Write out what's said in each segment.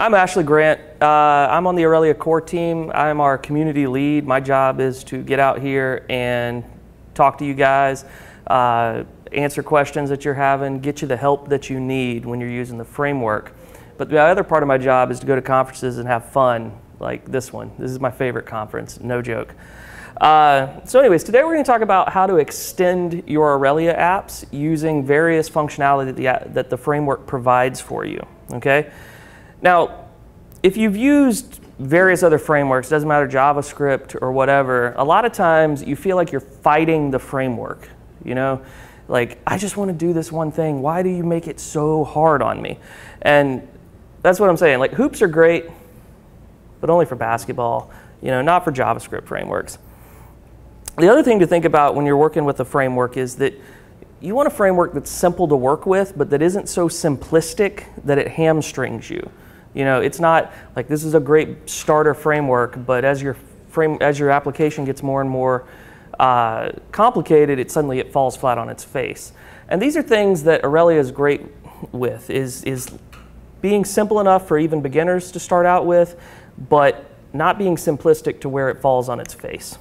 I'm Ashley Grant. I'm on the Aurelia core team. I'm our community lead. My job is to get out here and talk to you guys, answer questions that you're having, get you the help that you need when you're using the framework. But the other part of my job is to go to conferences and have fun, like this one. This is my favorite conference, no joke. So anyways, today we're going to talk about how to extend your Aurelia apps using various functionality that the framework provides for you, okay? Now, if you've used various other frameworks, doesn't matter JavaScript or whatever, a lot of times you feel like you're fighting the framework, you know? Like, I just want to do this one thing. Why do you make it so hard on me? And that's what I'm saying. Like, hoops are great, but only for basketball, you know, not for JavaScript frameworks. The other thing to think about when you're working with a framework is that you want a framework that's simple to work with, but that isn't so simplistic that it hamstrings you. You know, it's not like this is a great starter framework, but as your application gets more and more complicated, suddenly it falls flat on its face. And these are things that Aurelia is great with, is being simple enough for even beginners to start out with, but not being simplistic to where it falls on its face.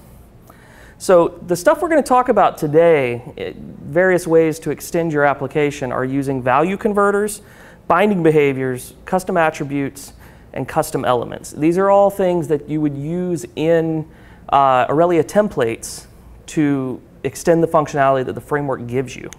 So the stuff we're going to talk about today, various ways to extend your application, are using value converters, binding behaviors, custom attributes, and custom elements. These are all things that you would use in Aurelia templates to extend the functionality that the framework gives you.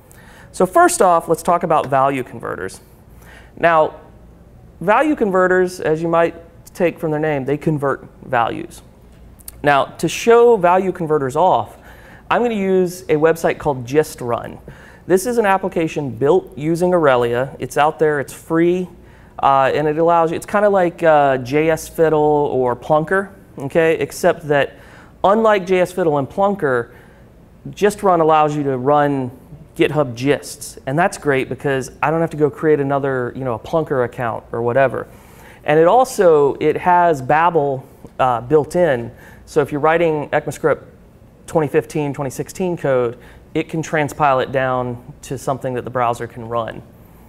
So first off, let's talk about value converters. Now, value converters, as you might take from their name, they convert values. Now, to show value converters off, I'm going to use a website called GistRun. This is an application built using Aurelia. It's out there, it's free, and it allows you, it's kind of like JS Fiddle or Plunker, okay? Except that unlike JS Fiddle and Plunker, GistRun allows you to run GitHub gists, and that's great because I don't have to go create another, you know, a Plunker account or whatever. And it has Babel built in, so if you're writing ECMAScript 2015, 2016 code, it can transpile it down to something that the browser can run.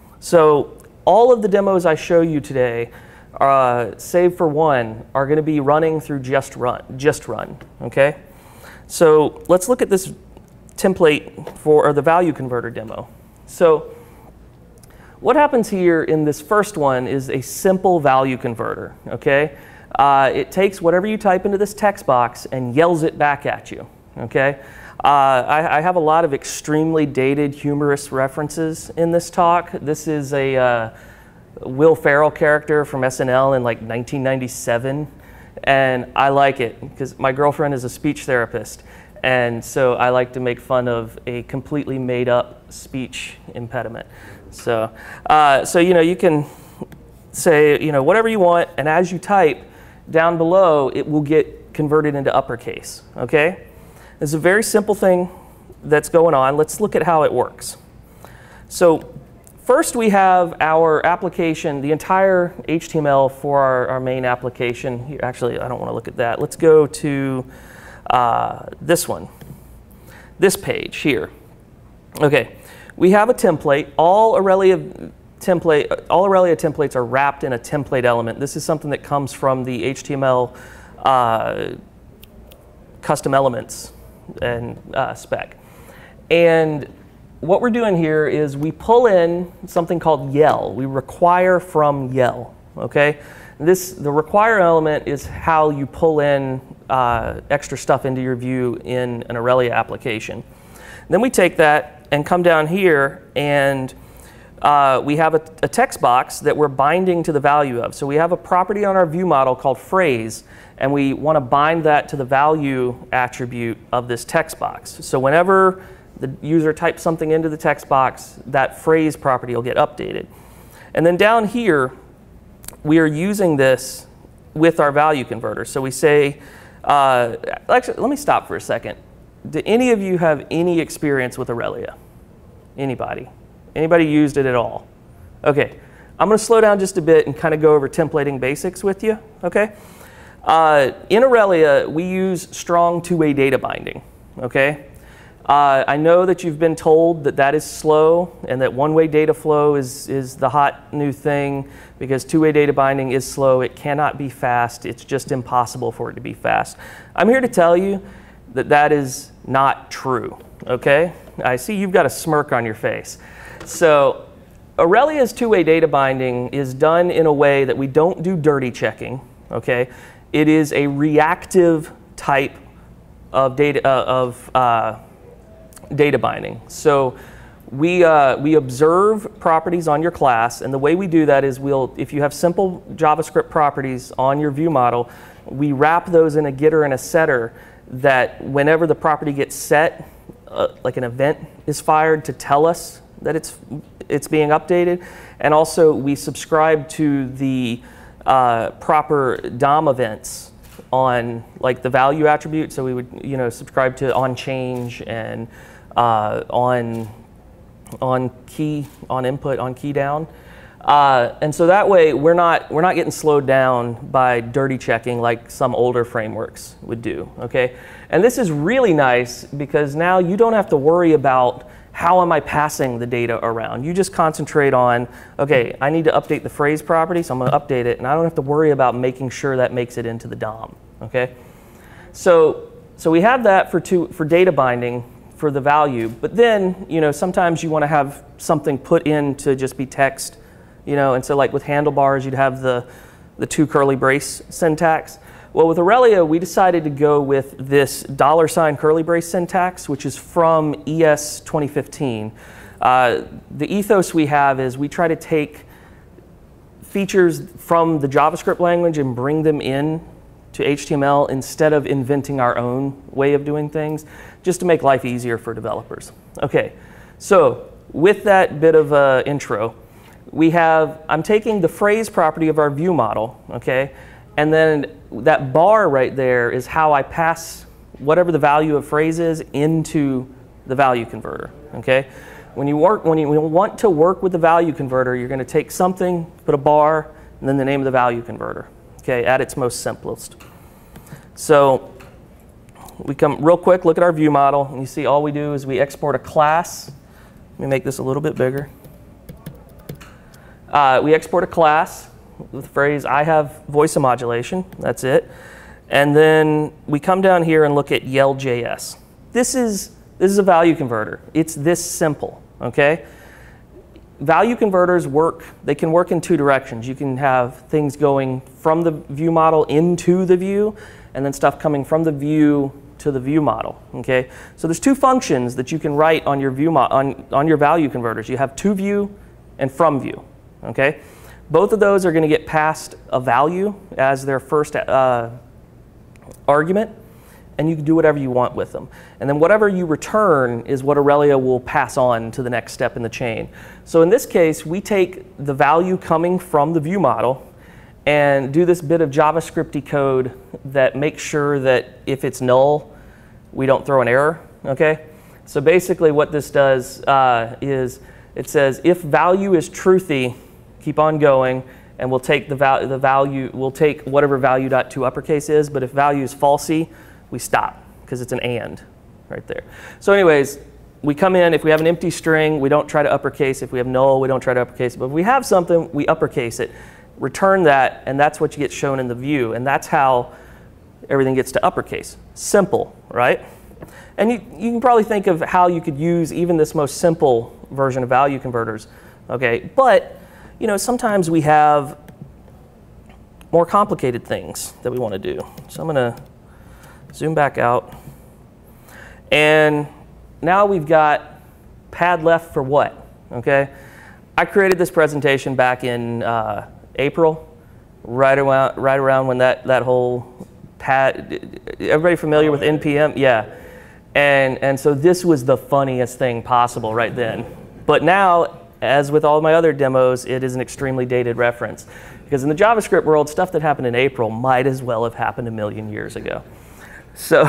So all of the demos I show you today, save for one, are going to be running through GistRun, okay? So let's look at this template for the value converter demo. So what happens here in this first one is a simple value converter, okay? It takes whatever you type into this text box and yells it back at you, okay? I have a lot of extremely dated, humorous references in this talk. This is a Will Ferrell character from SNL in like 1997, and I like it because my girlfriend is a speech therapist, and so I like to make fun of a completely made-up speech impediment. So, you know, you can say, you know, whatever you want, and as you type down below, it will get converted into uppercase, okay? It's a very simple thing that's going on. Let's look at how it works. So first we have our application, the entire HTML for our main application. Here, actually, I don't want to look at that. Let's go to this one, this page here. Okay, we have a template. All Aurelia templates are wrapped in a template element. This is something that comes from the HTML custom elements and spec. And what we're doing here is we pull in something called yell. We require from yell, okay? The require element is how you pull in extra stuff into your view in an Aurelia application. Then we take that and come down here, and we have a text box that we're binding to the value of. So we have a property on our view model called phrase, and we want to bind that to the value attribute of this text box. So whenever the user types something into the text box, that phrase property will get updated. And then down here, we are using this with our value converter. So we say, actually, let me stop for a second. Do any of you have any experience with Aurelia? Anybody? Anybody used it at all? Okay, I'm going to slow down just a bit and kind of go over templating basics with you, okay? In Aurelia, we use strong two-way data binding, okay? I know that you've been told that that is slow and that one-way data flow is the hot new thing because two-way data binding is slow. It cannot be fast. It's just impossible for it to be fast. I'm here to tell you that that is not true, okay? I see you've got a smirk on your face. So Aurelia's two-way data binding is done in a way that we don't do dirty checking, okay? It is a reactive type of data, data binding. So we observe properties on your class, and the way we do that is if you have simple JavaScript properties on your view model, we wrap those in a getter and a setter that whenever the property gets set, like an event is fired to tell us that it's being updated, and also we subscribe to the proper DOM events on like the value attribute. So we would subscribe to on change and on key, on input, on key down. And so that way we're not getting slowed down by dirty checking like some older frameworks would do, okay? And this is really nice because now you don't have to worry about how am I passing the data around. You just concentrate on, okay, I need to update the phrase property, so I'm going to update it, and I don't have to worry about making sure that makes it into the DOM, okay? So we have that for data binding for the value, but then, sometimes you want to have something put in to just be text, and so like with handlebars, you'd have the two curly brace syntax. Well, with Aurelia, we decided to go with this $ curly brace syntax, which is from ES 2015. The ethos we have is we try to take features from the JavaScript language and bring them in to HTML instead of inventing our own way of doing things, just to make life easier for developers. Okay, so with that bit of intro, I'm taking the phrase property of our view model, okay, and then that bar right there is how I pass whatever the value of phrase is into the value converter, okay? When you want to work with the value converter, you're going to take something, put a bar, and then the name of the value converter, okay, at its most simplest. So we come real quick, look at our view model, and you see all we do is we export a class. Let me make this a little bit bigger. We export a class with the phrase, I have voice modulation, that's it. And then we come down here and look at yell.js. This is a value converter. It's this simple, okay? Value converters they can work in two directions. You can have things going from the view model into the view, and then stuff coming from the view to the view model, okay? So there's two functions that you can write on your on your value converters. You have toView and fromView, okay? Both of those are going to get passed a value as their first argument, and you can do whatever you want with them. And then whatever you return is what Aurelia will pass on to the next step in the chain. So in this case, we take the value coming from the view model and do this bit of JavaScript-y code that makes sure that if it's null, we don't throw an error, okay? So basically what this does is it says if value is truthy, keep on going, and we'll take we'll take whatever value.toUppercase is, but if value is falsy, we stop, because it's an and right there. So anyways, we come in, if we have an empty string, we don't try to uppercase. If we have null, we don't try to uppercase it. But if we have something, we uppercase it, return that, and that's what you get shown in the view. And that's how everything gets to uppercase. Simple, right? And you can probably think of how you could use even this most simple version of value converters, okay? But sometimes we have more complicated things that we want to do. So I'm going to zoom back out. And now we've got pad left for what, okay? I created this presentation back in April, right around when that whole pad, everybody familiar with NPM? Yeah. And so this was the funniest thing possible right then. But now, as with all my other demos, it is an extremely dated reference. Because in the JavaScript world, stuff that happened in April might as well have happened a million years ago. So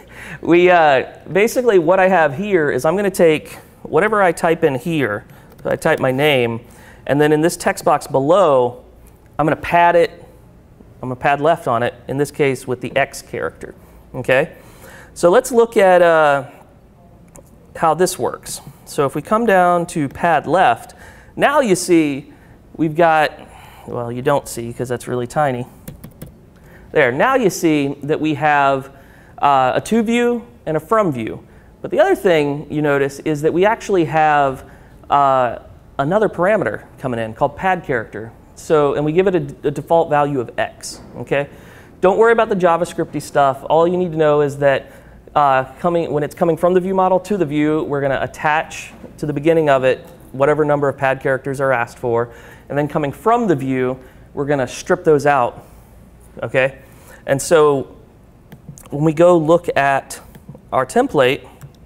basically what I have here is I'm going to take whatever I type in here, so I type my name, and then in this text box below, I'm going to pad it, I'm going to pad left on it, in this case with the X character, okay? So let's look at how this works. So if we come down to pad left, now you see we've got, well, you don't see because that's really tiny. There, now you see that we have a to view and a from view. But the other thing you notice is that we actually have another parameter coming in called pad character. So, and we give it a default value of X, okay? Don't worry about the JavaScripty stuff. All you need to know is that when it's coming from the view model to the view, we're going to attach to the beginning of it whatever number of pad characters are asked for. And then coming from the view, we're going to strip those out, okay? And so when we go look at our template,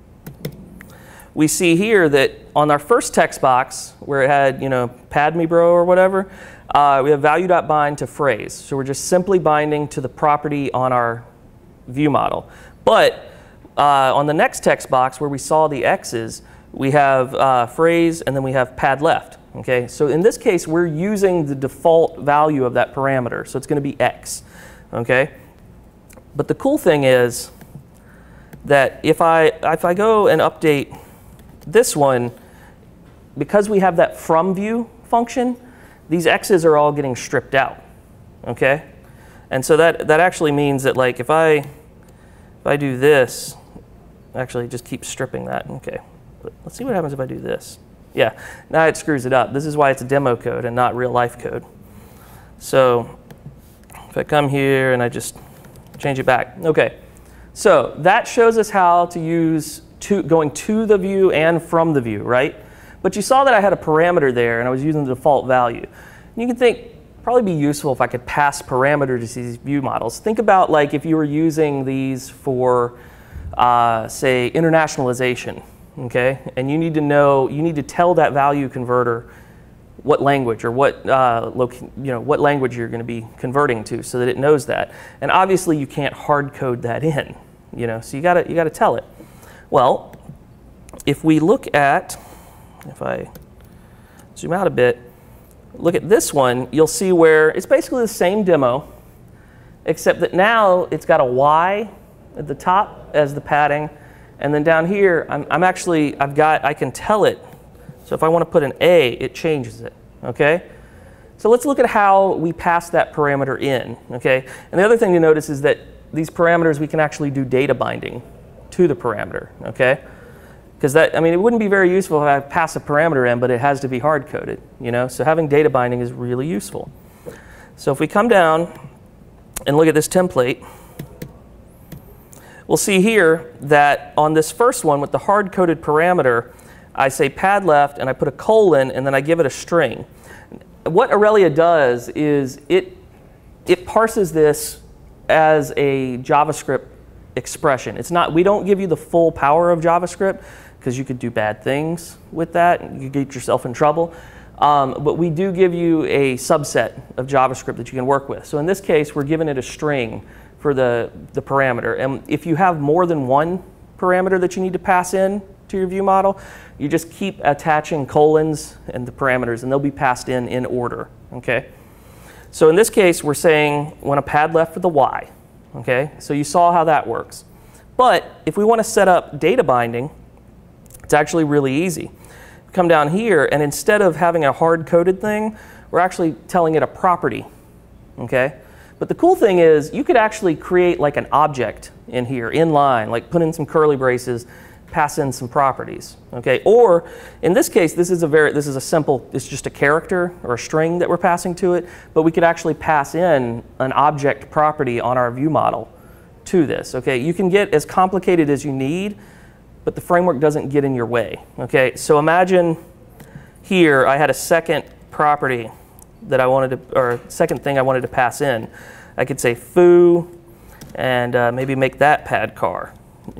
we see here that on our first text box, where it had, you know, pad me bro or whatever, we have value.bind to phrase. So we're just simply binding to the property on our view model. But on the next text box where we saw the X's, we have phrase and then we have pad left. Okay, so in this case, we're using the default value of that parameter. So it's going to be X. Okay, but the cool thing is that if I go and update this one, because we have that from view function, these X's are all getting stripped out. Okay, and so that actually means that, like, if I do this, actually just keep stripping that. Okay, but let's see what happens if I do this. Yeah, now it screws it up. This is why it's a demo code and not real life code. So if I come here and I just change it back. Okay, so that shows us how to use going to the view and from the view, right? But you saw that I had a parameter there and I was using the default value. And you can think, probably be useful if I could pass parameters to these view models. Think about, like, if you were using these for, say, internationalization. Okay, and you need to know, you need to tell that value converter what language or what what language you're going to be converting to, so that it knows that. And obviously, you can't hard code that in, so you got to tell it. Well, if we look at, if I zoom out a bit, look at this one, you'll see where it's basically the same demo, except that now it's got a Y at the top as the padding. And then down here, I can tell it. So if I want to put an A, it changes it, okay? So let's look at how we pass that parameter in, okay? And the other thing to notice is that these parameters, we can actually do data binding to the parameter, okay? Because it wouldn't be very useful if I pass a parameter in, but it has to be hard-coded, So having data binding is really useful. So if we come down and look at this template, we'll see here that on this first one with the hard-coded parameter, I say pad left and I put a colon and then I give it a string. What Aurelia does is it parses this as a JavaScript expression. It's not, we don't give you the full power of JavaScript because you could do bad things with that and you get yourself in trouble. But we do give you a subset of JavaScript that you can work with. So in this case, we're giving it a string for the parameter. And if you have more than one parameter that you need to pass in to your view model, you just keep attaching colons and the parameters, and they'll be passed in order, okay? So in this case, we're saying we want a pad left for the Y, okay? So you saw how that works. But if we want to set up data binding, it's actually really easy. Come down here, and instead of having a hard-coded thing, we're actually telling it a property, okay? But the cool thing is you could actually create like an object in here, in line, like put in some curly braces, pass in some properties, okay? Or in this case, this is a simple, it's just a character or a string that we're passing to it, but we could actually pass in an object property on our view model to this, okay? You can get as complicated as you need, but the framework doesn't get in your way, okay? So imagine here I had a second property that I wanted to, or second thing I wanted to pass in. I could say foo, and maybe make that pad car,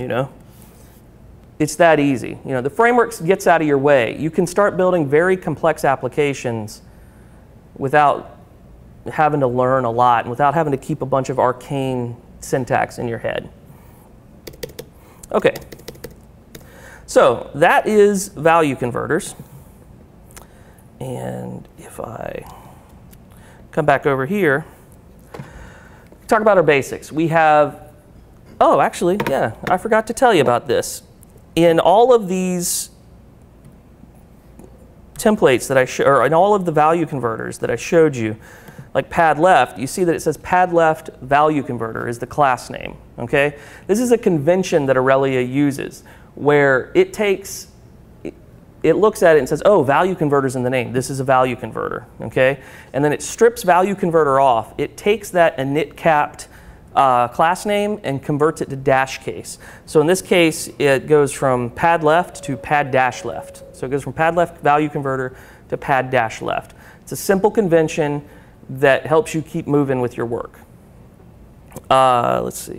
It's that easy. The framework gets out of your way. You can start building very complex applications without having to learn a lot and without having to keep a bunch of arcane syntax in your head. Okay. So that is value converters. And if I come back over here, talk about our basics. We have, oh, actually, yeah, I forgot to tell you about this. in all of these templates that or in all of the value converters that I showed you, like pad left, you see that it says pad left value converter is the class name, okay? This is a convention that Aurelia uses where it looks at it and says, oh, value converter's in the name. This is a value converter, okay? And then it strips value converter off. It takes that init capped class name and converts it to dash case. So in this case, it goes from pad left to pad dash left. So it goes from pad left value converter to pad dash left. It's a simple convention that helps you keep moving with your work. Let's see.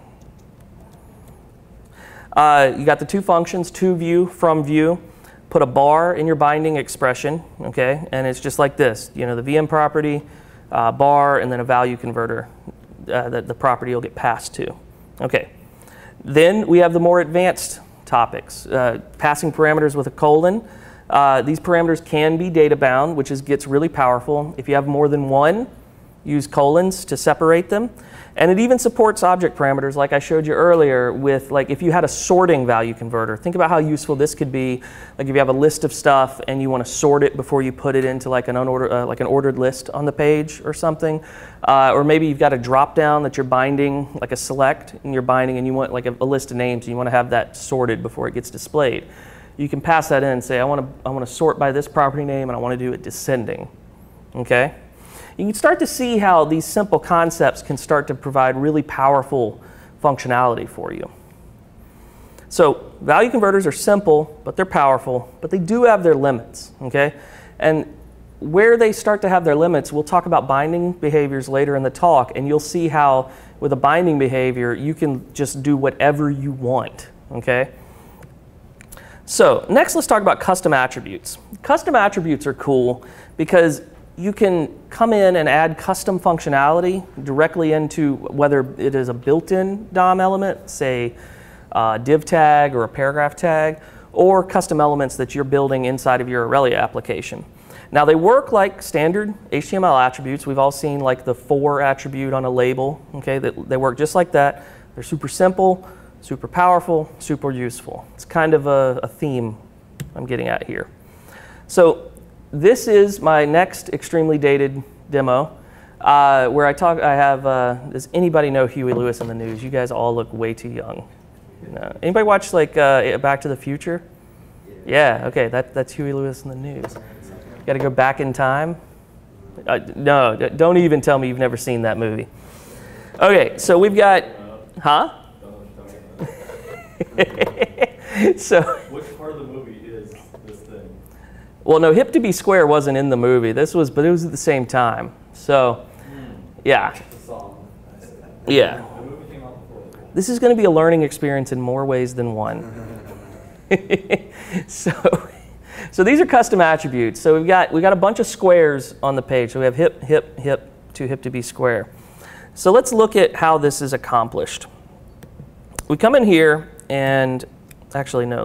You got the two functions, to view, from view. Put a bar in your binding expression, okay? And it's just like this, you know, the VM property, bar, and then a value converter that the property will get passed to. Okay. Then we have the more advanced topics, passing parameters with a colon. These parameters can be data bound, which gets really powerful. If you have more than one, use colons to separate them. And it even supports object parameters like I showed you earlier with, like, if you had a sorting value converter. Think about how useful this could be. Like if you have a list of stuff and you want to sort it before you put it into like an ordered list on the page or something. Or maybe you've got a drop down that you're binding, like a select, and you're binding and you want like a list of names and you want to have that sorted before it gets displayed. You can pass that in and say, I want to sort by this property name and I want to do it descending, okay? You can start to see how these simple concepts can start to provide really powerful functionality for you. So value converters are simple, but they're powerful, but they do have their limits, okay? And where they start to have their limits, we'll talk about binding behaviors later in the talk, and you'll see how with a binding behavior, you can just do whatever you want, okay? So next, let's talk about custom attributes. Custom attributes are cool because you can come in and add custom functionality directly into whether it is a built-in DOM element, say a div tag or a paragraph tag, or custom elements that you're building inside of your Aurelia application. Now they work like standard HTML attributes. We've all seen like the for attribute on a label, okay? They work just like that. They're super simple, super powerful, super useful. It's kind of a theme I'm getting at here. So this is my next extremely dated demo where I have, does anybody know Huey Lewis in the News? You guys all look way too young. No. Anybody watch like Back to the Future? Yeah, okay, that's Huey Lewis in the News. You gotta go back in time? No, don't even tell me you've never seen that movie. Okay, so we've got, huh? So, which part of the movie is this thing? Well, no, Hip to Be Square wasn't in the movie. But it was at the same time. So, yeah. The song. Yeah. The movie came out before. This is going to be a learning experience in more ways than one. So these are custom attributes. So we've got a bunch of squares on the page. So we have hip, hip, hip to hip to be square. So let's look at how this is accomplished. We come in here and actually no,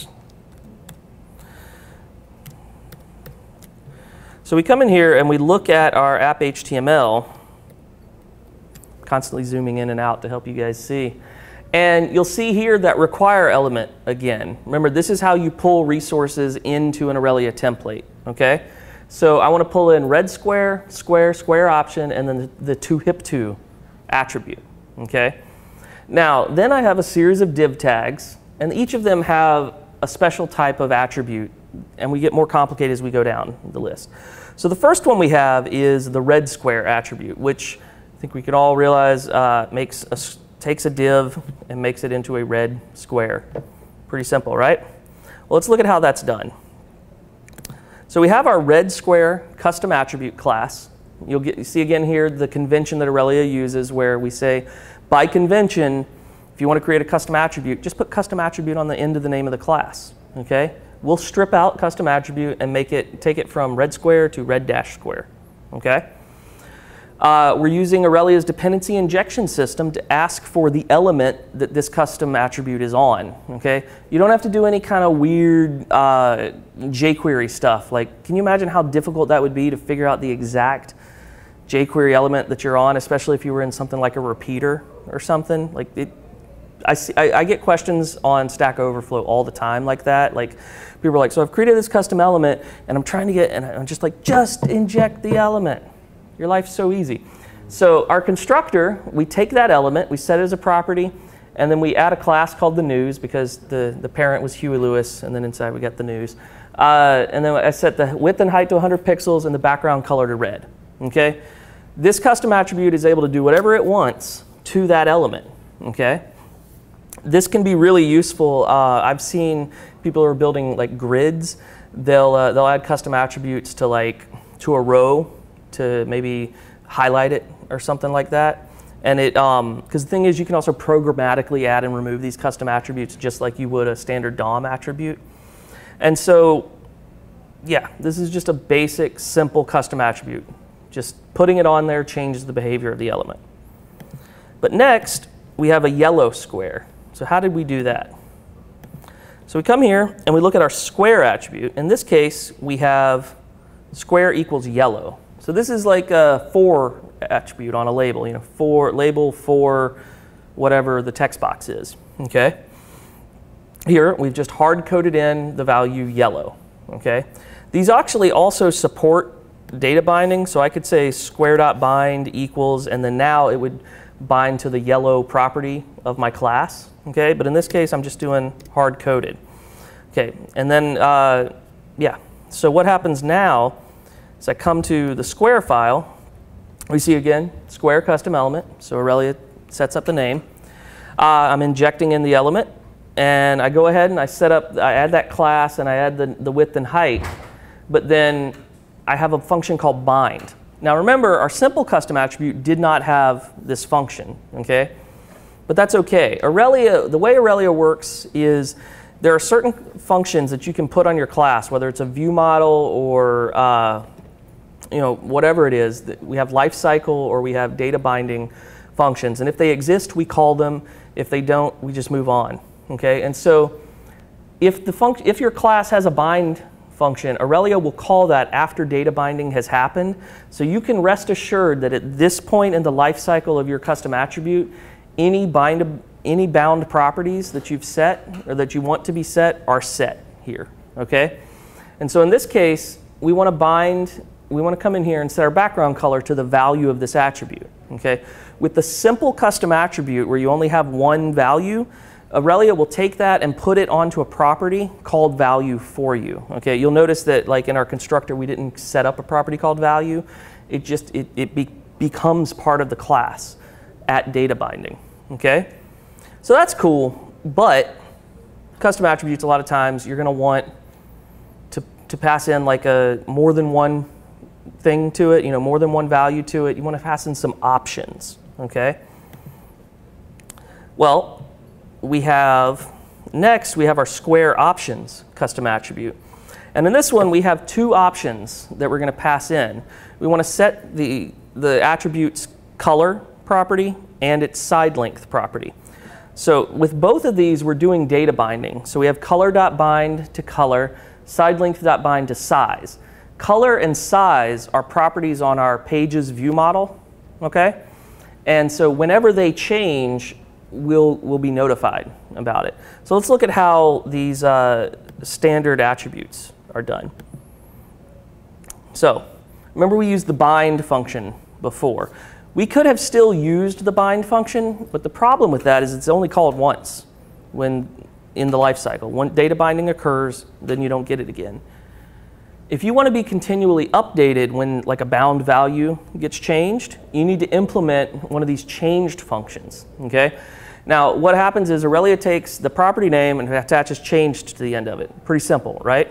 so we come in here and we look at our app HTML, constantly zooming in and out to help you guys see. And you'll see here that require element again. Remember, this is how you pull resources into an Aurelia template, okay? So I want to pull in red square, square, square option, and then the to hip to attribute, okay? Now, then I have a series of div tags, and each of them have a special type of attribute, and we get more complicated as we go down the list. So the first one we have is the red square attribute, which I think we can all realize takes a div and makes it into a red square. Pretty simple, right? Well, let's look at how that's done. So we have our red square custom attribute class. You see again here the convention that Aurelia uses where we say, by convention, if you want to create a custom attribute, just put custom attribute on the end of the name of the class, okay? We'll strip out custom attribute and take it from red square to red dash square, okay? We're using Aurelia's dependency injection system to ask for the element that this custom attribute is on, okay? You don't have to do any kind of weird jQuery stuff. Like, can you imagine how difficult that would be to figure out the exact jQuery element that you're on, especially if you were in something like a repeater or something? Like, I get questions on Stack Overflow all the time like that. Like people are like, so I've created this custom element and I'm trying to get, and I'm just like, just inject the element. Your life's so easy. So our constructor, we take that element, we set it as a property, and then we add a class called the news because the parent was Huey Lewis, and then inside we got the news. And then I set the width and height to 100 pixels and the background color to red. Okay? This custom attribute is able to do whatever it wants to that element. Okay? This can be really useful. I've seen people who are building like grids. They'll add custom attributes to a row to maybe highlight it or something like that. And it, because the thing is, you can also programmatically add and remove these custom attributes just like you would a standard DOM attribute. And so, yeah, this is just a basic, simple custom attribute. Just putting it on there changes the behavior of the element. But next, we have a yellow square. So how did we do that? So we come here and we look at our square attribute. In this case, we have square equals yellow. So this is like a for attribute on a label, you know, for label for whatever the text box is, okay? Here, we've just hard-coded in the value yellow, okay? These actually also support data binding, so I could say square.bind equals, and then now it would bind to the yellow property of my class, okay? But in this case, I'm just doing hard-coded. Okay, and then, yeah, so what happens now is I come to the square file. We see again, square custom element, so Aurelia sets up the name. I'm injecting in the element, and I go ahead and I add that class and I add the width and height, but then I have a function called bind. Now remember, our simple custom attribute did not have this function, okay? But that's okay. Aurelia, the way Aurelia works is there are certain functions that you can put on your class, whether it's a view model or you know, whatever it is. We have life cycle or we have data binding functions, and if they exist, we call them. If they don't, we just move on. Okay, and so if your class has a bind function, Aurelia will call that after data binding has happened. So you can rest assured that at this point in the life cycle of your custom attribute, any bound properties that you've set or that you want to be set are set here. Okay, and so in this case, we want to bind. We want to come in here and set our background color to the value of this attribute. Okay? With the simple custom attribute where you only have one value, Aurelia will take that and put it onto a property called value for you. Okay? You'll notice that like in our constructor, we didn't set up a property called value. It becomes part of the class at data binding. Okay? So that's cool, but custom attributes, a lot of times, you're going to want to pass in like more than one thing to it, you know, more than one value to it. You want to pass in some options, okay? Well, next we have our square options custom attribute. And in this one, we have two options that we're going to pass in. We want to set the attribute's color property and its side length property. So with both of these, we're doing data binding. So we have color.bind to color, side length.bind to size. Color and size are properties on our page's view model, okay? And so whenever they change, we'll be notified about it. So let's look at how these standard attributes are done. So remember we used the bind function before. We could have still used the bind function, but the problem with that is it's only called once when in the life cycle. When data binding occurs, then you don't get it again. If you want to be continually updated when like a bound value gets changed, you need to implement one of these changed functions, okay? Now, what happens is Aurelia takes the property name and attaches changed to the end of it. Pretty simple, right?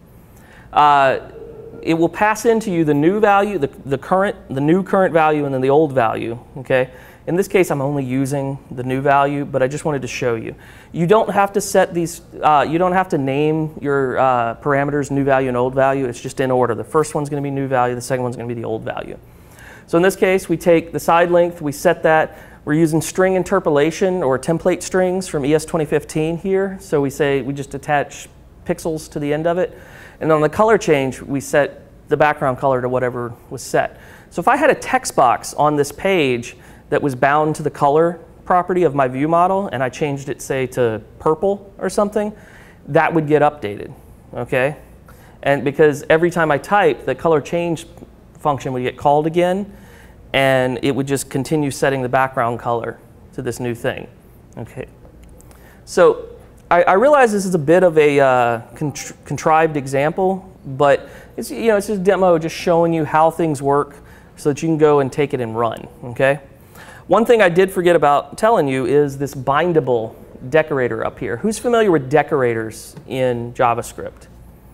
It will pass into you the new value, the new current value, and then the old value, okay? In this case, I'm only using the new value, but I just wanted to show you. You don't have to set these, you don't have to name your parameters new value and old value. It's just in order. The first one's going to be new value. The second one's going to be the old value. So in this case, we take the side length, we set that. We're using string interpolation or template strings from ES 2015 here. So we just attach pixels to the end of it. And on the color change, we set the background color to whatever was set. So if I had a text box on this page that was bound to the color property of my view model and I changed it, say, to purple or something, that would get updated, okay? And because every time I type, the color change function would get called again, and it would just continue setting the background color to this new thing, okay? So I realize this is a bit of a contrived example, but it's, you know, it's just a demo just showing you how things work so that you can go and take it and run, okay? One thing I did forget about telling you is this bindable decorator up here. Who's familiar with decorators in JavaScript?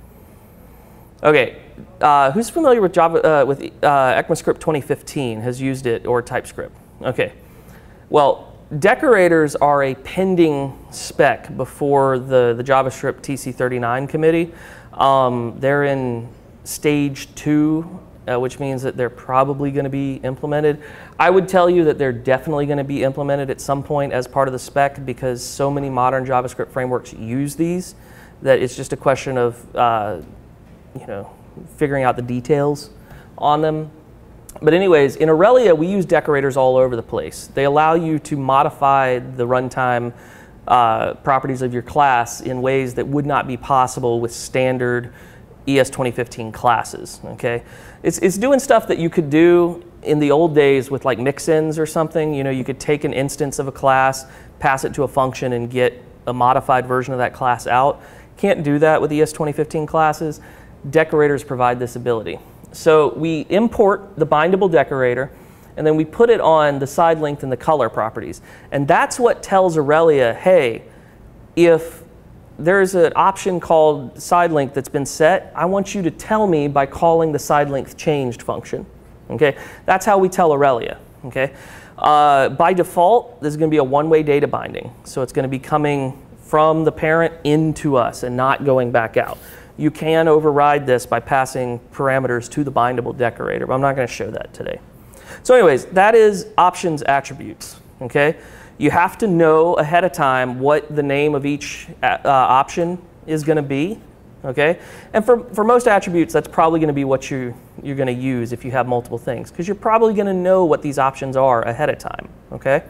Okay, who's familiar with ECMAScript 2015, has used it, or TypeScript? Okay, well, decorators are a pending spec before the JavaScript TC39 committee. They're in stage 2, which means that they're probably going to be implemented. I would tell you that they're definitely going to be implemented at some point as part of the spec because so many modern JavaScript frameworks use these that it's just a question of you know, figuring out the details on them. But anyways, in Aurelia, we use decorators all over the place. They allow you to modify the runtime properties of your class in ways that would not be possible with standard ES 2015 classes, okay? It's doing stuff that you could do in the old days with like mix-ins or something. You know, you could take an instance of a class, pass it to a function, and get a modified version of that class out. Can't do that with ES 2015 classes. Decorators provide this ability. So we import the bindable decorator, and then we put it on the side length and the color properties. And that's what tells Aurelia, hey, if there's an option called side length that's been set, I want you to tell me by calling the side length changed function. Okay, that's how we tell Aurelia. Okay, by default, this is going to be a one-way data binding, so it's going to be coming from the parent into us and not going back out. You can override this by passing parameters to the bindable decorator, but I'm not going to show that today. So anyways, that is options attributes, okay? You have to know ahead of time what the name of each option is going to be, okay? And for most attributes, that's probably going to be what you're going to use if you have multiple things, because you're probably going to know what these options are ahead of time, okay?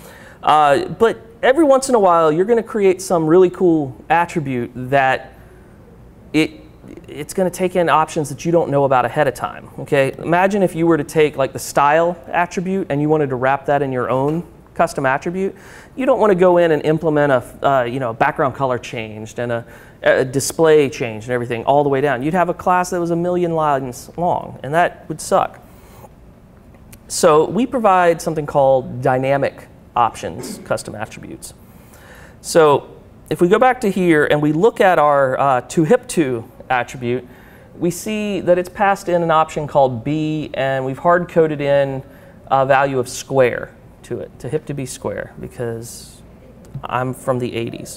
But every once in a while, you're going to create some really cool attribute that it's going to take in options that you don't know about ahead of time, okay? Imagine if you were to take like the style attribute and you wanted to wrap that in your own custom attribute. You don't want to go in and implement a you know, background color changed and a display change and everything all the way down. You'd have a class that was 1,000,000 lines long, and that would suck. So we provide something called dynamic options custom attributes. So if we go back to here and we look at our toHip2 attribute, we see that it's passed in an option called B, and we've hard-coded in a value of square to it, toHip to be square, because I'm from the 80s.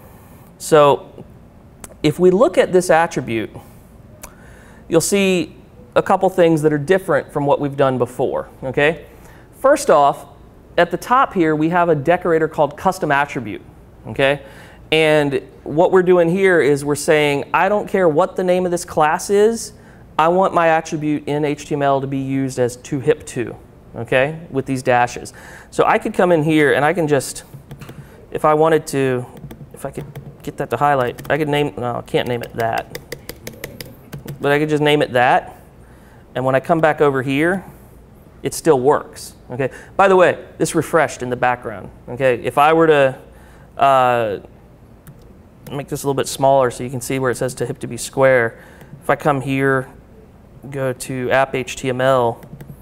So if we look at this attribute, you'll see a couple things that are different from what we've done before, okay? First off, at the top here, we have a decorator called custom attribute, okay? And what we're doing here is we're saying, I don't care what the name of this class is, I want my attribute in HTML to be used as toHip2, okay, with these dashes. So I could come in here and I can just, if I wanted to, if I could get that to highlight, I could name, no, I can't name it that, but I could just name it that. And when I come back over here, it still works, okay? By the way, this refreshed in the background, okay? If I were to make this a little bit smaller so you can see where it says toHip to be square. If I come here, go to app HTML,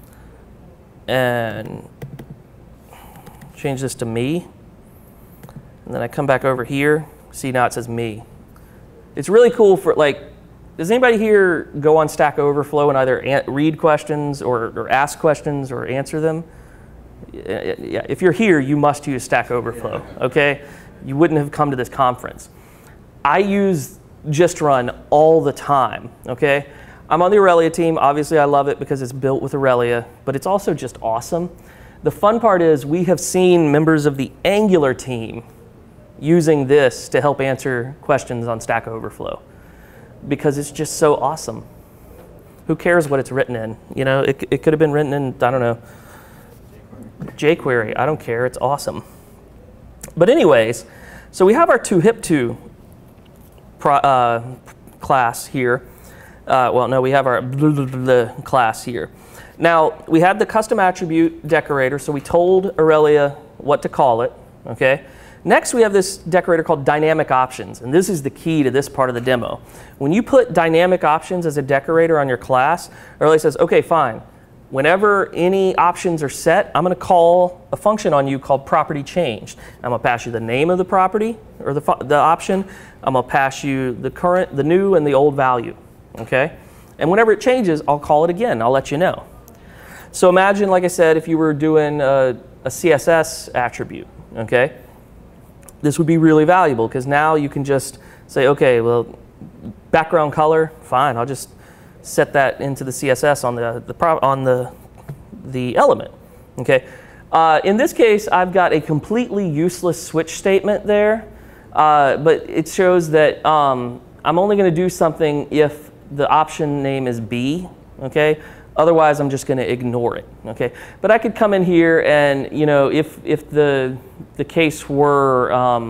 and change this to me, and then I come back over here, see now it says me. It's really cool for, like, does anybody here go on Stack Overflow and either read questions or ask questions or answer them? Yeah, if you're here, you must use Stack Overflow, okay? You wouldn't have come to this conference. I use Just Run all the time, okay? I'm on the Aurelia team. Obviously, I love it because it's built with Aurelia, but it's also just awesome. The fun part is we have seen members of the Angular team using this to help answer questions on Stack Overflow because it's just so awesome. Who cares what it's written in? You know, it could have been written in, I don't know, jQuery. I don't care. It's awesome. But anyways, so we have our toHip2 class here. Well, no, we have our class here. Now, we had the custom attribute decorator, so we told Aurelia what to call it, okay? Next, we have this decorator called dynamic options, and this is the key to this part of the demo. When you put dynamic options as a decorator on your class, Aurelia says, okay, fine. Whenever any options are set, I'm going to call a function on you called property changed. I'm going to pass you the name of the property or the option. I'm going to pass you the current, the new, and the old value, okay? And whenever it changes, I'll call it again. I'll let you know. So imagine, like I said, if you were doing a CSS attribute, okay? This would be really valuable because now you can just say, okay, well, background color, fine. I'll just set that into the CSS on the element. Okay. In this case, I've got a completely useless switch statement there, but it shows that I'm only going to do something if the option name is B. Okay. Otherwise, I'm just going to ignore it. Okay. But I could come in here and, you know, if the case were,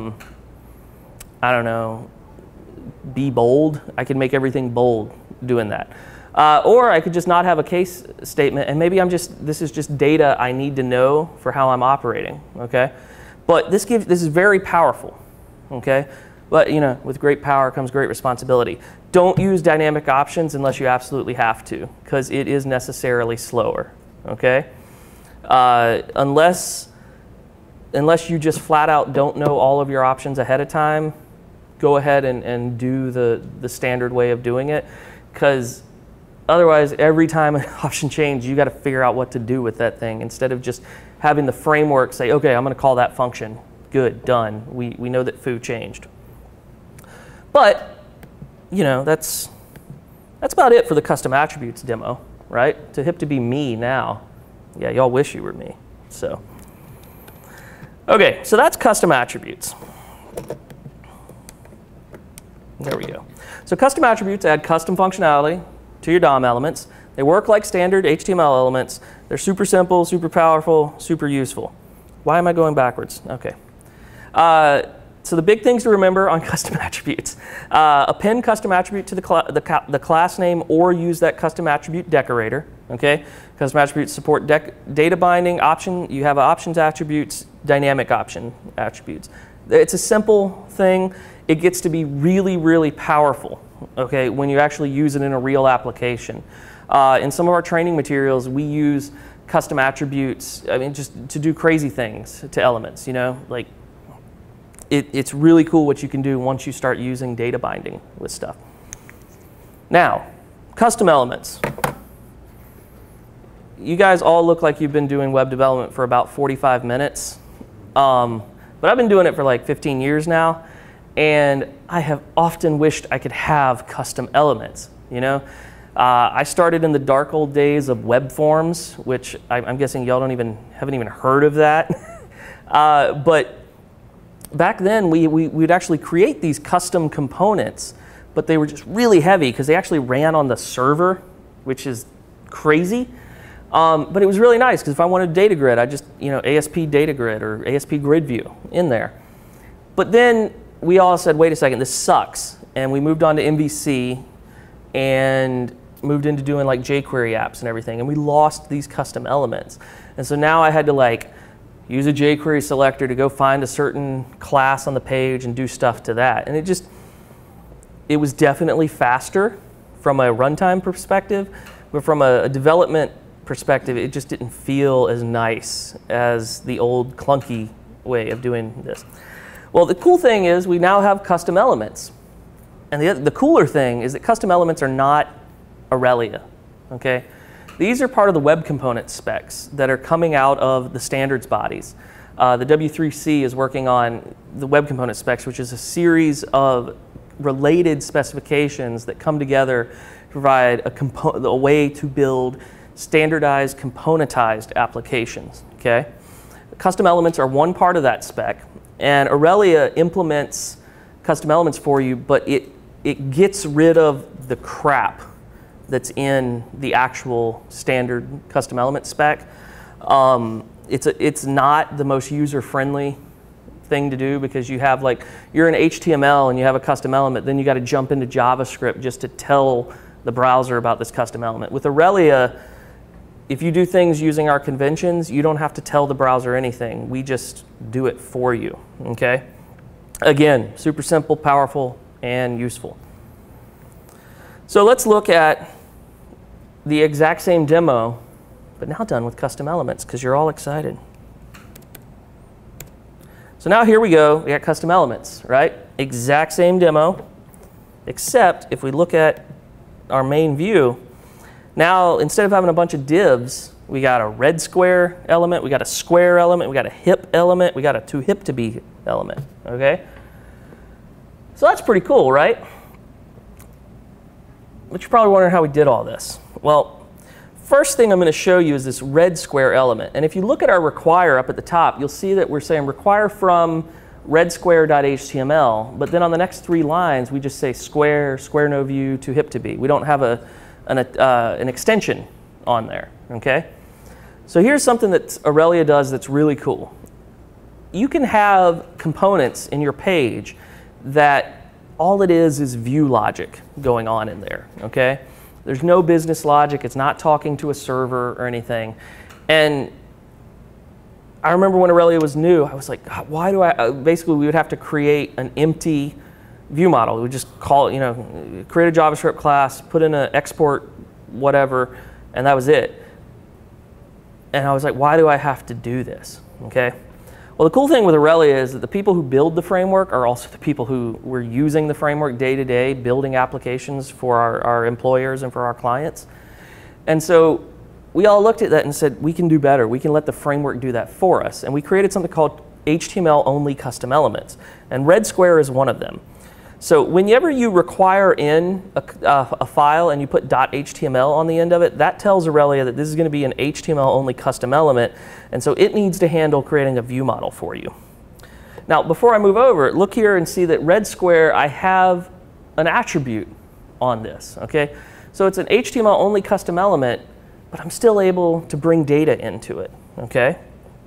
I don't know, be bold, I could make everything bold doing that. Or I could just not have a case statement, and maybe this is just data I need to know for how I'm operating, okay? But this is very powerful, okay? But, you know, with great power comes great responsibility. Don't use dynamic options unless you absolutely have to, because it is necessarily slower, okay? Unless you just flat out don't know all of your options ahead of time, go ahead and do the standard way of doing it, because otherwise every time an option changes, you got to figure out what to do with that thing instead of just having the framework say, okay, I'm going to call that function. Good, done. We know that foo changed. But, you know, that's about it for the custom attributes demo, right? To hip to be me now. Yeah, y'all wish you were me. So, okay, so that's custom attributes. There we go. So custom attributes add custom functionality to your DOM elements. They work like standard HTML elements. They're super simple, super powerful, super useful. Why am I going backwards? Okay. So the big things to remember on custom attributes. Append custom attribute to the class name or use that custom attribute decorator. Okay. Custom attributes support data binding, option. You have options attributes, dynamic option attributes. It's a simple thing. It gets to be really, really powerful, okay, when you actually use it in a real application. In some of our training materials, we use custom attributes, I mean, just to do crazy things to elements, you know, like it's really cool what you can do once you start using data binding with stuff. Now, custom elements. You guys all look like you've been doing web development for about 45 minutes, but I've been doing it for like 15 years now. And I have often wished I could have custom elements, you know? I started in the dark old days of web forms, which I'm guessing y'all haven't even heard of that. But back then, we'd actually create these custom components, but they were just really heavy because they actually ran on the server, which is crazy. But it was really nice because if I wanted data grid, I just, you know, ASP data grid or ASP grid view in there. But then we all said, wait a second, this sucks. And we moved on to MVC and moved into doing like jQuery apps and everything. And we lost these custom elements. And so now I had to like use a jQuery selector to go find a certain class on the page and do stuff to that. And it was definitely faster from a runtime perspective, but from a development perspective, it just didn't feel as nice as the old clunky way of doing this. Well, the cool thing is we now have custom elements. And the cooler thing is that custom elements are not Aurelia, okay? These are part of the web component specs that are coming out of the standards bodies. The W3C is working on the web component specs, which is a series of related specifications that come together to provide a way to build standardized, componentized applications, okay? Custom elements are one part of that spec. And Aurelia implements custom elements for you, but it gets rid of the crap that's in the actual standard custom element spec. It's not the most user-friendly thing to do, because you have like, you're in HTML and you have a custom element, then you got to jump into JavaScript just to tell the browser about this custom element. With Aurelia, if you do things using our conventions, you don't have to tell the browser anything. We just do it for you, okay? Again, super simple, powerful, and useful. So let's look at the exact same demo, but now done with custom elements, because you're all excited. So now here we go, we got custom elements, right? Exact same demo, except if we look at our main view, now instead of having a bunch of divs, we got a red square element, we got a square element, we got a hip element, we got a too hip to be element, okay? So that's pretty cool, right? But you're probably wondering how we did all this. Well, first thing I'm going to show you is this red square element. And if you look at our require up at the top, you'll see that we're saying require from redsquare.html, but then on the next 3 lines, we just say square, square no view, too hip to be. We don't have an extension on there, okay? So here's something that Aurelia does that's really cool. You can have components in your page that all it is view logic going on in there, okay? There's no business logic. It's not talking to a server or anything. And I remember when Aurelia was new, I was like, God, why do I, basically we would have to create an empty view model. We would just call it, you know, create a JavaScript class, put in an export whatever, and that was it. And I was like, why do I have to do this, okay? Well, the cool thing with Aurelia is that the people who build the framework are also the people who were using the framework day to day, building applications for our employers and for our clients. And so we all looked at that and said, we can do better. We can let the framework do that for us. And we created something called HTML-only custom elements. And red square is one of them. So whenever you require in a file and you put .html on the end of it, that tells Aurelia that this is going to be an HTML-only custom element, and so it needs to handle creating a view model for you. Now, before I move over, look here and see that red square, I have an attribute on this, okay? So it's an HTML-only custom element, but I'm still able to bring data into it, okay?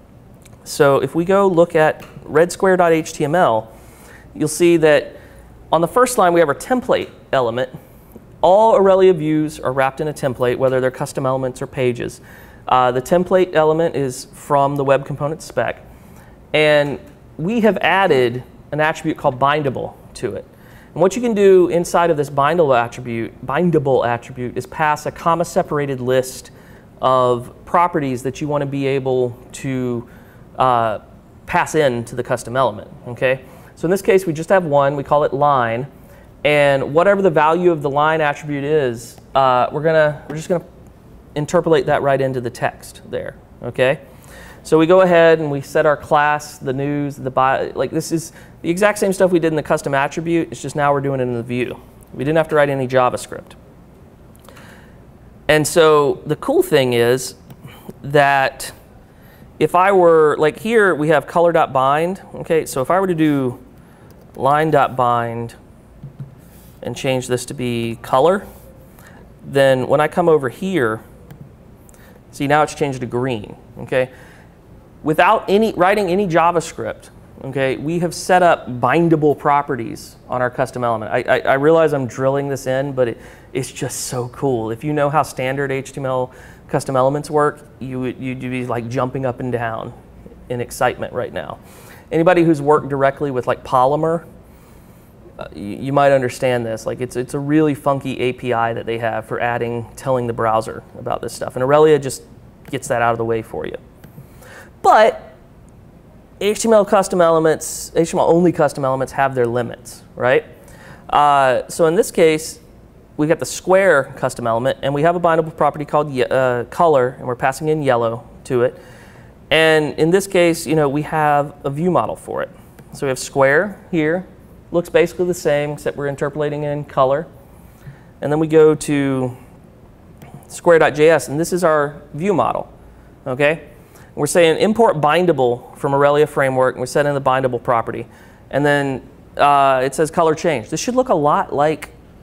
So if we go look at redsquare.html, you'll see that on the first line, we have our template element. All Aurelia views are wrapped in a template, whether they're custom elements or pages. The template element is from the web component spec. And we have added an attribute called bindable to it. And what you can do inside of this bindable attribute is pass a comma-separated list of properties that you want to be able to pass in to the custom element, okay? So in this case, we just have one. We call it line. And whatever the value of the line attribute is, we're just going to interpolate that right into the text there, okay? So we go ahead and we set our class, the news, the bio. Like this is the exact same stuff we did in the custom attribute. It's just now we're doing it in the view. We didn't have to write any JavaScript. And so the cool thing is that if I were, like here we have color.bind, okay? So if I were to do line.bind and change this to be color, then when I come over here, see now it's changed to green, okay? Without writing any JavaScript, okay, we have set up bindable properties on our custom element. I realize I'm drilling this in, but it's just so cool. If you know how standard HTML custom elements work, you'd be like jumping up and down in excitement right now. Anybody who's worked directly with like Polymer, you might understand this. Like it's a really funky API that they have for telling the browser about this stuff. And Aurelia just gets that out of the way for you. But HTML custom elements, HTML-only custom elements have their limits, right? So in this case, we got the square custom element, and we have a bindable property called color, and we're passing in yellow to it. And in this case, you know, we have a view model for it. So we have square here, looks basically the same, except we're interpolating in color. And then we go to square.js, and this is our view model, okay? We're saying import bindable from Aurelia Framework, and we're setting the bindable property. And then it says color change. This should look a lot like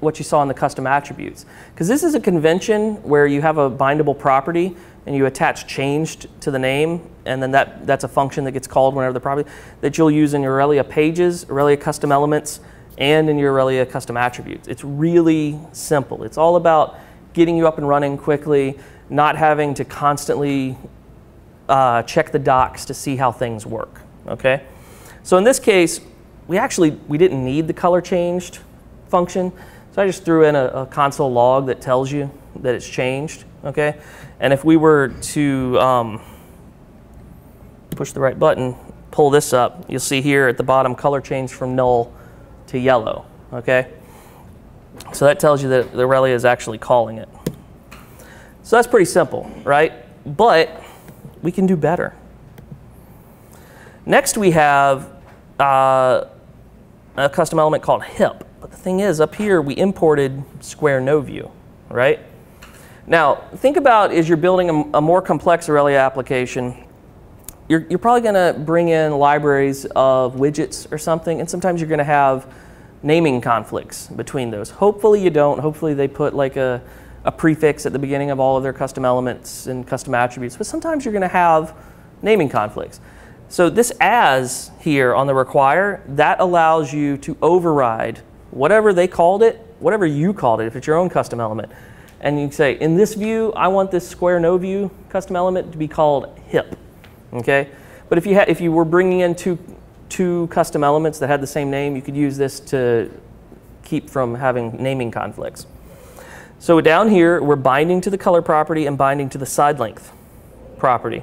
what you saw in the custom attributes. Because this is a convention where you have a bindable property and you attach changed to the name, and then that's a function that gets called whenever the property, that you'll use in your Aurelia pages, Aurelia custom elements, and in your Aurelia custom attributes. It's really simple. It's all about getting you up and running quickly, not having to constantly check the docs to see how things work, okay? So in this case, we didn't need the color changed function, so I just threw in a console log that tells you that it's changed, okay? And if we were to push the right button, pull this up, you'll see here at the bottom color changed from null to yellow, okay? So that tells you that the Aurelia is actually calling it. So that's pretty simple, right? But we can do better. Next we have a custom element called hip. But the thing is, up here we imported square no view, right? Now, think about as you're building a more complex Aurelia application, you're probably going to bring in libraries of widgets or something, and sometimes you're going to have naming conflicts between those. Hopefully you don't. Hopefully they put like a prefix at the beginning of all of their custom elements and custom attributes, but sometimes you're going to have naming conflicts. So this as here on the require, that allows you to override whatever they called it, whatever you called it, if it's your own custom element. And you can say, in this view, I want this square no view custom element to be called hip, okay? But if you were bringing in two custom elements that had the same name, you could use this to keep from having naming conflicts. So down here, we're binding to the color property and binding to the side length property.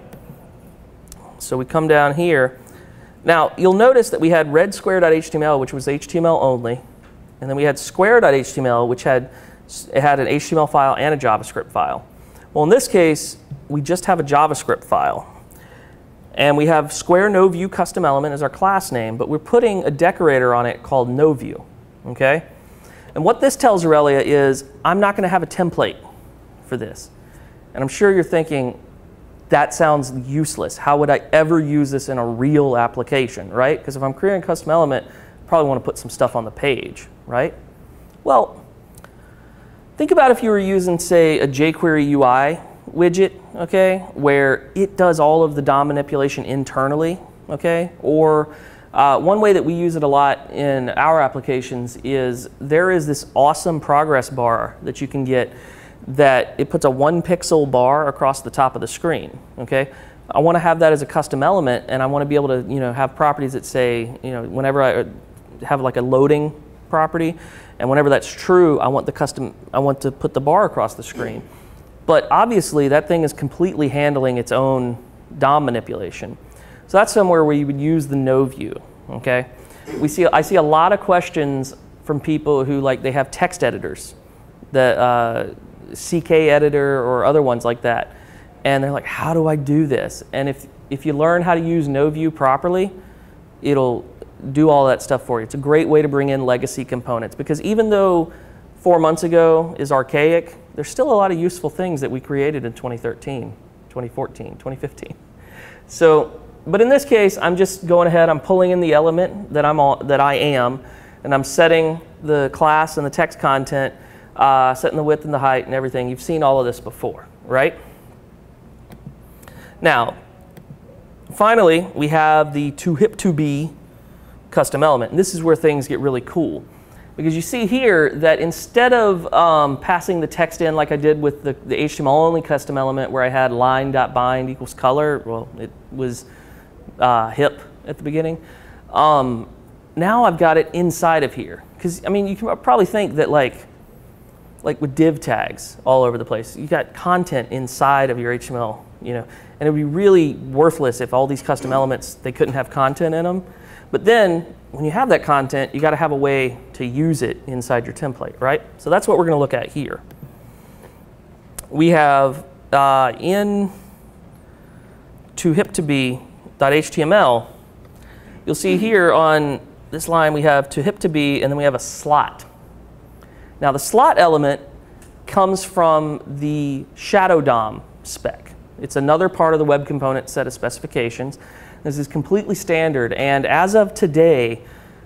So we come down here. Now, you'll notice that we had red square.html, which was HTML only, and then we had square.html, which had an HTML file and a JavaScript file. Well, in this case, we just have a JavaScript file. And we have square no view custom element as our class name, but we're putting a decorator on it called no view, okay? And what this tells Aurelia is, I'm not going to have a template for this. And I'm sure you're thinking, that sounds useless. How would I ever use this in a real application, right? Because if I'm creating a custom element, I probably want to put some stuff on the page, right? Well, think about if you were using, say, a jQuery UI widget, okay, where it does all of the DOM manipulation internally, okay? Or one way that we use it a lot in our applications is there is this awesome progress bar that you can get that it puts a 1 pixel bar across the top of the screen, okay? I want to have that as a custom element, and I want to be able to, have properties that say, whenever I have like a loading property, and whenever that's true, I want to put the bar across the screen. But obviously, that thing is completely handling its own DOM manipulation. So that's somewhere where you would use the no view, okay? I see a lot of questions from people who they have text editors, the CK editor or other ones like that. And they're like, how do I do this? And if you learn how to use no view properly, it'll do all that stuff for you. It's a great way to bring in legacy components, because even though 4 months ago is archaic, there's still a lot of useful things that we created in 2013, 2014, 2015. So, but in this case, I'm just going ahead, I'm pulling in the element that I am, and I'm setting the class and the text content, setting the width and the height and everything. You've seen all of this before, right? Now, finally, we have the toHip2be custom element. And this is where things get really cool. Because you see here that instead of passing the text in like I did with the HTML only custom element where I had line.bind equals color, well, it was hip at the beginning. Now I've got it inside of here. Because, I mean, you can probably think that like with div tags all over the place, you got content inside of your HTML, and it would be really worthless if all these custom elements, they couldn't have content in them. But then, when you have that content, you got to have a way to use it inside your template, right? So that's what we're going to look at here. We have in toHip2be.html, you'll see here on this line we have toHip2be, and then we have a slot. Now the slot element comes from the shadow DOM spec. It's another part of the web component set of specifications. This is completely standard, and as of today,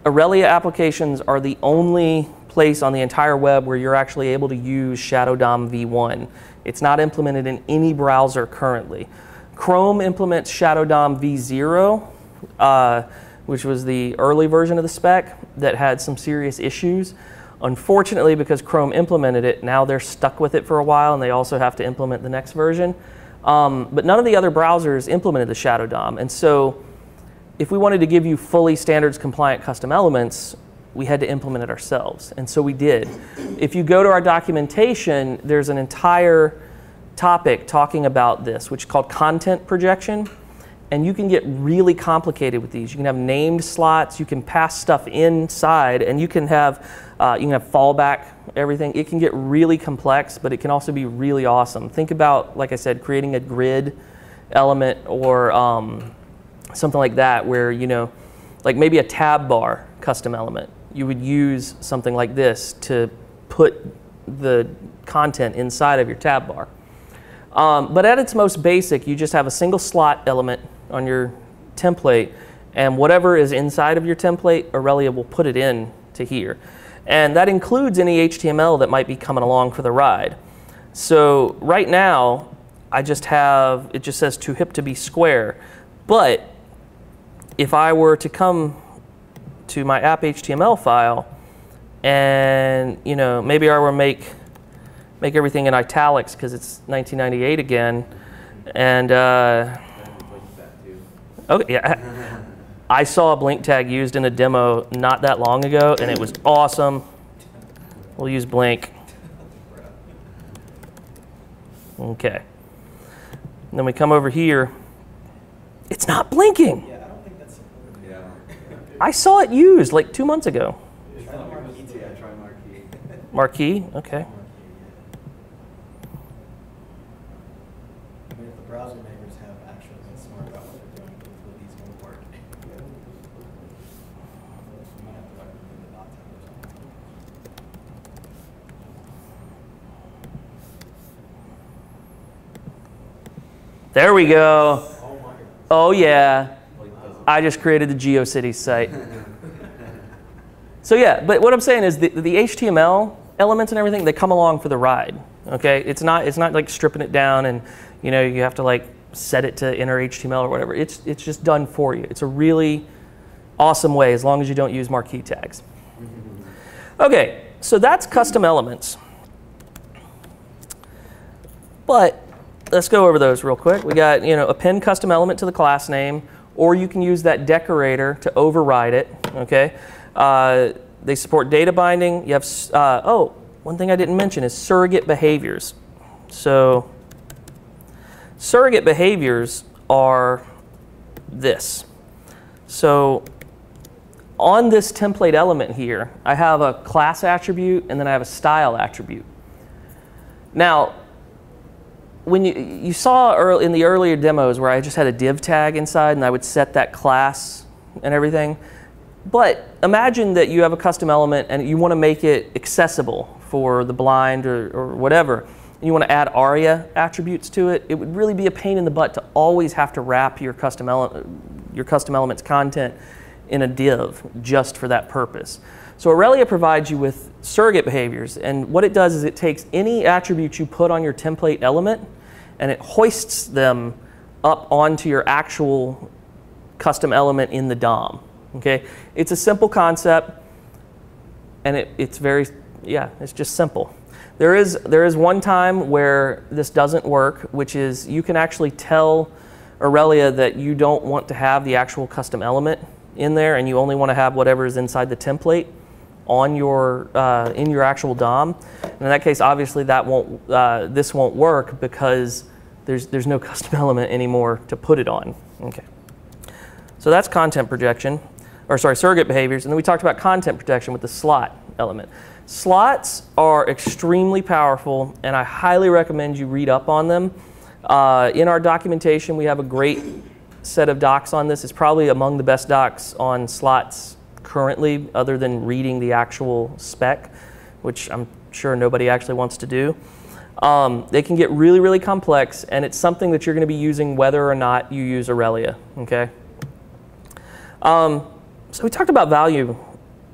Aurelia applications are the only place on the entire web where you're actually able to use Shadow DOM v1. It's not implemented in any browser currently. Chrome implements Shadow DOM v0, which was the early version of the spec that had some serious issues. Unfortunately, because Chrome implemented it, now they're stuck with it for a while, and they also have to implement the next version. But none of the other browsers implemented the Shadow DOM, and so if we wanted to give you fully standards compliant custom elements, we had to implement it ourselves, and so we did. If you go to our documentation, there's an entire topic talking about this, which is called content projection, and you can get really complicated with these. You can have named slots, you can pass stuff inside, and you can have fallback everything. It can get really complex, but it can also be really awesome. Think about, like I said, creating a grid element or something like that, where, like maybe a tab bar custom element. You would use something like this to put the content inside of your tab bar. But at its most basic, you just have a single slot element on your template, and whatever is inside of your template, Aurelia will put it in to here. And that includes any HTML that might be coming along for the ride. So right now, it just says too hip to be square. But if I were to come to my app HTML file and maybe I were make everything in italics because it's 1998 again, and okay, yeah, I saw a blink tag used in a demo not that long ago, and it was awesome. We'll use blink. Okay. And then we come over here. It's not blinking. Yeah, I don't think that's supported. Yeah. I saw it used like 2 months ago. Try Marquee too. I try Marquee. Marquee? Okay. I mean, if the browser makers have actually been smart about what they're doing, hopefully these won't work. You might have to recommend the dot type or something. There we go. Oh my God. Oh yeah. I just created the GeoCities site. So yeah, but what I'm saying is the HTML elements and everything, they come along for the ride. Okay, it's not like stripping it down and you have to like set it to inner HTML or whatever. It's just done for you. It's a really awesome way as long as you don't use marquee tags. Okay, so that's custom elements. But let's go over those real quick. We got append custom element to the class name, or you can use that decorator to override it. Okay, they support data binding. You have one thing I didn't mention is surrogate behaviors. So surrogate behaviors are this. So on this template element here, I have a class attribute and then I have a style attribute. Now, when you saw in the earlier demos where I just had a div tag inside and I would set that class and everything, but imagine that you have a custom element and you want to make it accessible for the blind or whatever, and you want to add ARIA attributes to it. It would really be a pain in the butt to always have to wrap your custom element's content in a div just for that purpose. So Aurelia provides you with surrogate behaviors, and what it does is it takes any attribute you put on your template element and it hoists them up onto your actual custom element in the DOM. Okay, it's a simple concept, and it's just simple. There is one time where this doesn't work, which is you can actually tell Aurelia that you don't want to have the actual custom element in there, and you only want to have whatever is inside the template on your in your actual DOM. And in that case, obviously this won't work because there's no custom element anymore to put it on. Okay, so that's content projection. Surrogate behaviors, and then we talked about content protection with the slot element. Slots are extremely powerful, and I highly recommend you read up on them. In our documentation, we have a great set of docs on this. It's probably among the best docs on slots currently, other than reading the actual spec, which I'm sure nobody actually wants to do. They can get really, really complex, and it's something that you're going to be using whether or not you use Aurelia. Okay. So we talked about value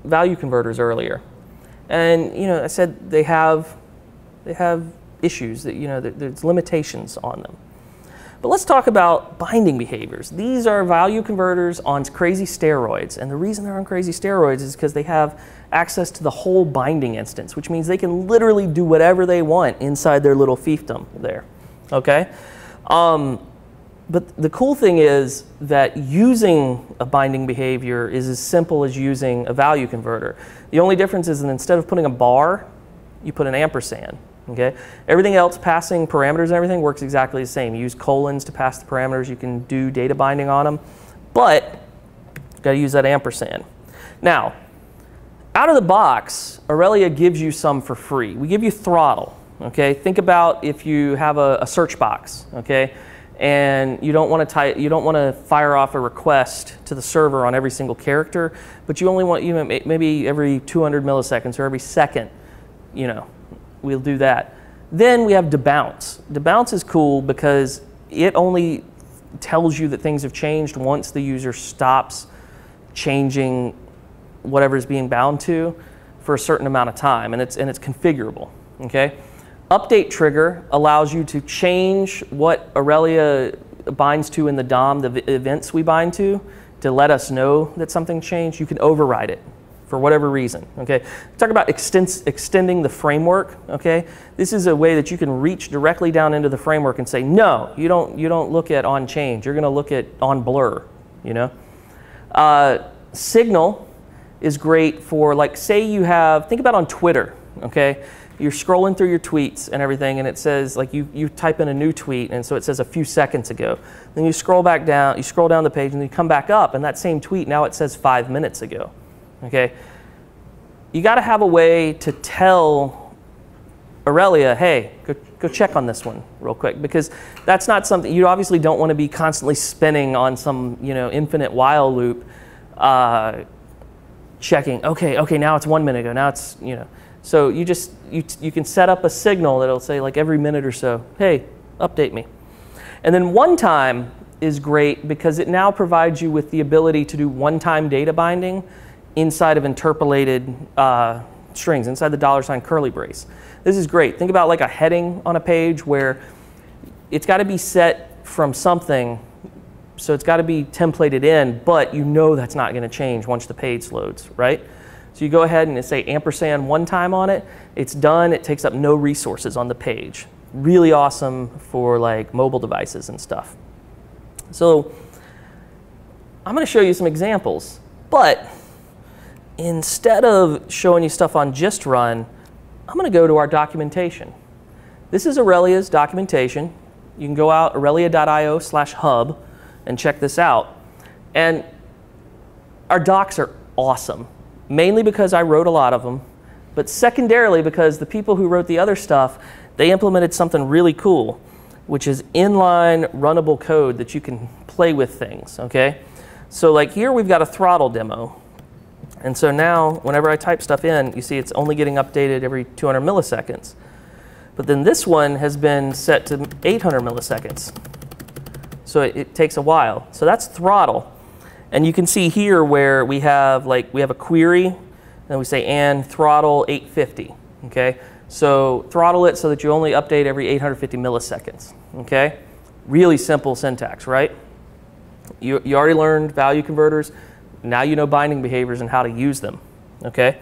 value converters earlier. And I said they have issues, that there's limitations on them. But let's talk about binding behaviors. These are value converters on crazy steroids. And the reason they're on crazy steroids is because they have access to the whole binding instance, which means they can literally do whatever they want inside their little fiefdom there, okay? But the cool thing is that using a binding behavior is as simple as using a value converter. The only difference is that instead of putting a bar, you put an ampersand. Okay? Everything else, passing parameters and everything, works exactly the same. You use colons to pass the parameters. You can do data binding on them, but you've got to use that ampersand. Now, out of the box, Aurelia gives you some for free. We give you throttle. Okay? Think about if you have a search box. Okay? And you don't want to fire off a request to the server on every single character, but you only want maybe every 200 milliseconds or every second. We'll do that. Then we have debounce. Debounce is cool because it only tells you that things have changed once the user stops changing whatever is being bound to for a certain amount of time, and it's configurable. Okay. Update trigger allows you to change what Aurelia binds to in the DOM, the events we bind to let us know that something changed. You can override it for whatever reason. Okay, talk about extending the framework. Okay, this is a way that you can reach directly down into the framework and say, no, you don't look at on change. You're going to look at on blur. Signal is great for, like, say you have, think about on Twitter. Okay, you're scrolling through your tweets and everything, and it says, like, you type in a new tweet, and so it says a few seconds ago. Then you scroll back down, you scroll down the page, and then you come back up, and that same tweet now it says 5 minutes ago. Okay, you got to have a way to tell Aurelia, hey, go check on this one real quick, because that's not something you obviously don't want to be constantly spinning on some infinite while loop, checking. Okay, now it's 1 minute ago. Now it's So you can set up a signal that'll say, like, every minute or so, hey, update me. And then one time is great because it now provides you with the ability to do one-time data binding inside of interpolated strings, inside the $sign curly brace. This is great. Think about like a heading on a page where it's got to be set from something, so it's got to be templated in, but that's not going to change once the page loads, right? So you go ahead and say ampersand one time on it, it's done, it takes up no resources on the page. Really awesome for like mobile devices and stuff. So I'm going to show you some examples, but instead of showing you stuff on just run, I'm going to go to our documentation. This is Aurelia's documentation. You can go out aurelia.io/hub and check this out. And our docs are awesome, mainly because I wrote a lot of them, but secondarily because the people who wrote the other stuff, they implemented something really cool, which is inline runnable code that you can play with things, okay? So like here we've got a throttle demo. And so now whenever I type stuff in, you see it's only getting updated every 200 milliseconds. But then this one has been set to 800 milliseconds. So it takes a while. So that's throttle. And you can see here where we have a query, and we say and throttle 850. Okay? So throttle it so that you only update every 850 milliseconds. Okay? Really simple syntax, right? You already learned value converters. Now you know binding behaviors and how to use them. Okay?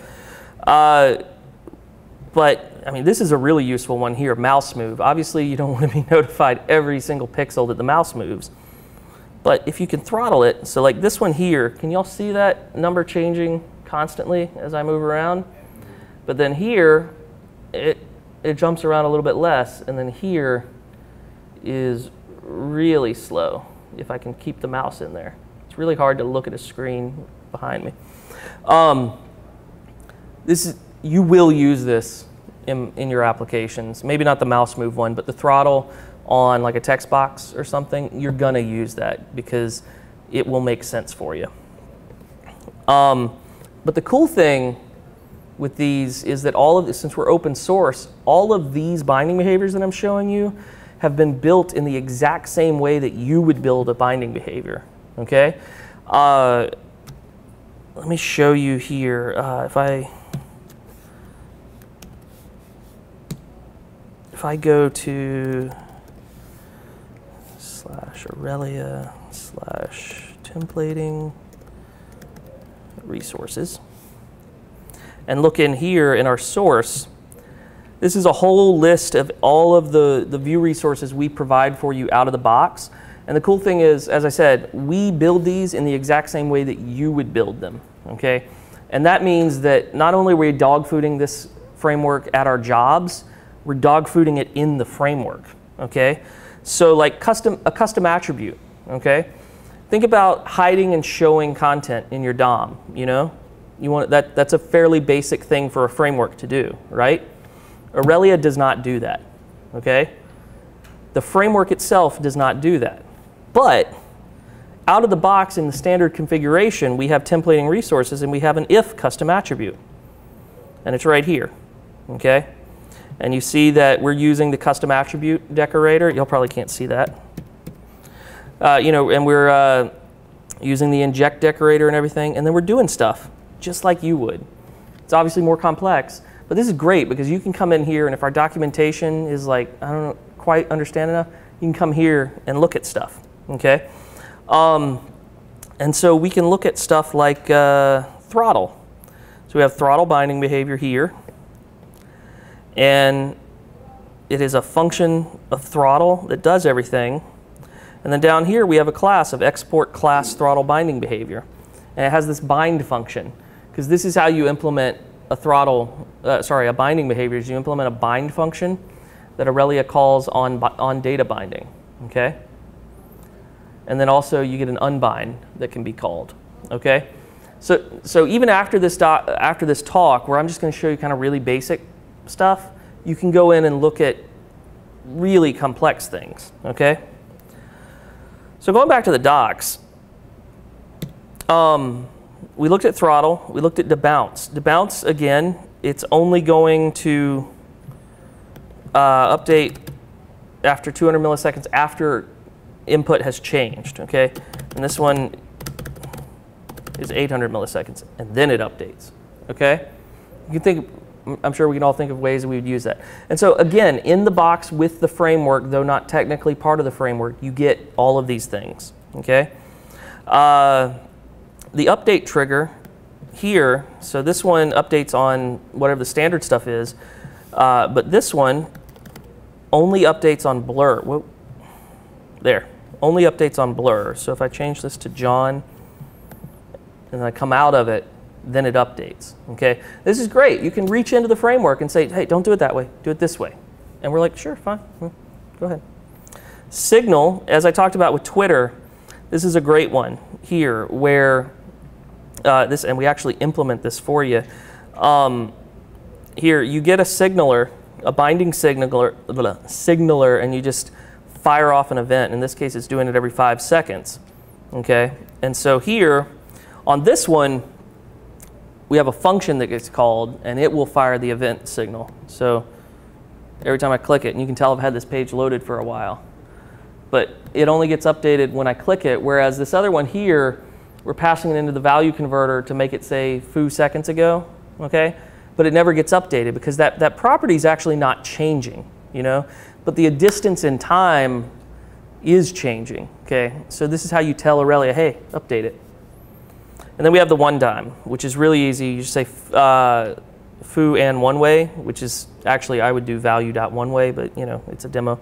But I mean, this is a really useful one here, mouse move. Obviously, you don't want to be notified every single pixel that the mouse moves. But if you can throttle it, so like this one here, can y'all see that number changing constantly as I move around? But then here, it jumps around a little bit less, and then here is really slow if I can keep the mouse in there. It's really hard to look at a screen behind me. You will use this in your applications. Maybe not the mouse move one, but the throttle on like a text box or something, you're gonna use that because it will make sense for you. But the cool thing with these is that all of this, since we're open source, all of these binding behaviors that I'm showing you have been built in the exact same way that you would build a binding behavior. Okay? let me show you here. If I go to /Aurelia /templating resources and look in here in our source, this is a whole list of all of the view resources we provide for you out of the box. And the cool thing is, as I said, we build these in the exact same way that you would build them, okay? And that means that not only are we dog fooding this framework at our jobs, we're dog fooding it in the framework, okay? So like a custom attribute, okay? Think about hiding and showing content in your DOM, you know? That's a fairly basic thing for a framework to do, right? Aurelia does not do that, okay? The framework itself does not do that. But out of the box in the standard configuration, we have templating resources and we have an if custom attribute. And it's right here, okay? And you see that we're using the custom attribute decorator. Y'all probably can't see that. And we're using the inject decorator and everything, and then we're doing stuff just like you would. It's obviously more complex, but this is great because you can come in here, and if our documentation is like, I don't quite understand enough, you can come here and look at stuff, okay? And so we can look at stuff like throttle. So we have throttle binding behavior here, and it is a function of throttle that does everything. And then down here we have a class of export class throttle binding behavior, and it has this bind function, because this is how you implement a a binding behavior. Is you implement a bind function that Aurelia calls on data binding, okay? And then also you get an unbind that can be called, okay? So even after this talk, where I'm just going to show you kind of really basic stuff, you can go in and look at really complex things, okay? So going back to the docs, we looked at throttle, we looked at debounce. Debounce, again, it's only going to update after 200 milliseconds after input has changed, okay? And this one is 800 milliseconds, and then it updates, okay? You can think, I'm sure we can all think of ways that we would use that. And so again, in the box with the framework, though not technically part of the framework, you get all of these things, okay? The update trigger here, so this one updates on whatever the standard stuff is, but this one only updates on blur. Whoa. There, only updates on blur. So if I change this to John, and then I come out of it, then it updates, okay? This is great. You can reach into the framework and say, hey, don't do it that way, do it this way. And we're like, sure, fine, go ahead. Signal, as I talked about with Twitter, this is a great one here where and we actually implement this for you. Here, you get a signaler, a binding signaler, and you just fire off an event. In this case, it's doing it every 5 seconds, okay? And so here, on this one, we have a function that gets called, and it will fire the event signal. So every time I click it, and you can tell I've had this page loaded for a while, but it only gets updated when I click it, whereas this other one here, we're passing it into the value converter to make it say foo seconds ago, okay? But it never gets updated because that property is actually not changing, you know? But the distance in time is changing, okay? So this is how you tell Aurelia, hey, update it. And then we have the one time, which is really easy. You just say foo and one way, which is actually, I would do value.oneway, but you know, it's a demo.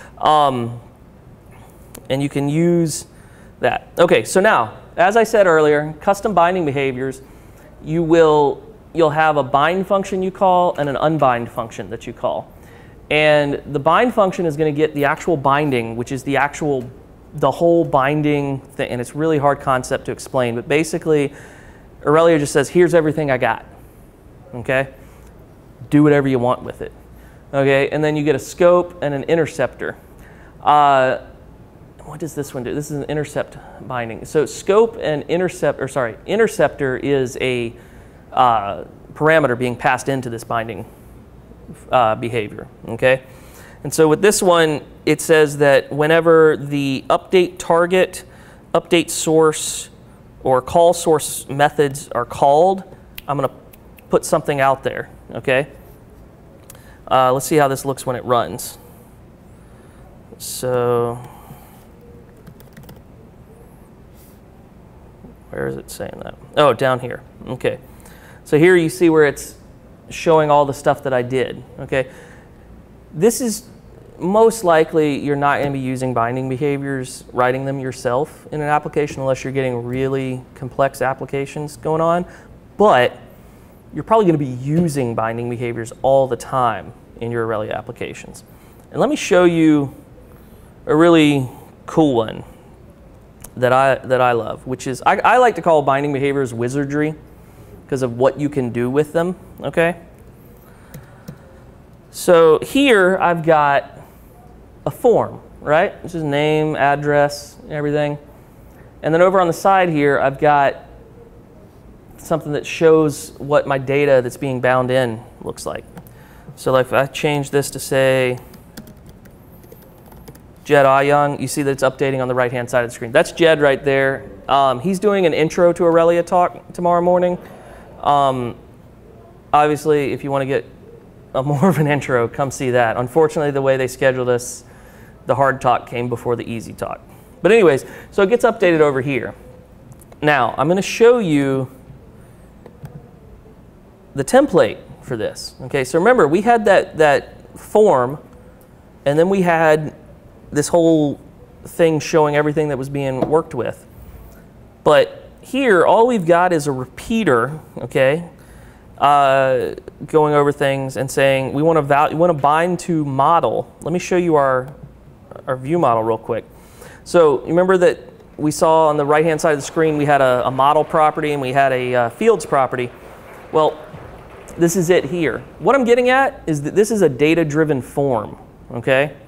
And you can use that. Okay, so now, as I said earlier, custom binding behaviors, you'll have a bind function you call and an unbind function that you call. And the bind function is going to get the actual binding, which is the whole binding thing, and it's a really hard concept to explain, but basically Aurelia just says, here's everything I got, okay? Do whatever you want with it, okay? And then you get a scope and an interceptor. What does this one do? This is an intercept binding. So scope and interceptor is a parameter being passed into this binding behavior, okay? And so with this one, it says that whenever the update target, update source, or call source methods are called, I'm going to put something out there, okay? Let's see how this looks when it runs. So, where is it saying that? Oh, down here, okay. So here you see where it's showing all the stuff that I did, okay? This is most likely you're not going to be using binding behaviors, writing them yourself in an application unless you're getting really complex applications going on, but you're probably going to be using binding behaviors all the time in your Aurelia applications. And let me show you a really cool one that I love, which is, I like to call binding behaviors wizardry because of what you can do with them, okay? So here I've got a form, right? This is name, address, everything. And then over on the side here, I've got something that shows what my data that's being bound in looks like. So like if I change this to say Jed Ayung, you see that it's updating on the right-hand side of the screen. That's Jed right there. He's doing an intro to Aurelia talk tomorrow morning. Obviously, if you want to get more of an intro, come see that. Unfortunately, the way they scheduled us, the hard talk came before the easy talk. But anyways, so it gets updated over here. Now, I'm going to show you the template for this. Okay, so remember, we had that form, and then we had this whole thing showing everything that was being worked with. But here, all we've got is a repeater, okay, going over things and saying we want to bind to model. Let me show you our view model real quick. So remember that we saw on the right-hand side of the screen we had a model property and we had a fields property. Well, this is it here. What I'm getting at is that this is a data-driven form, okay?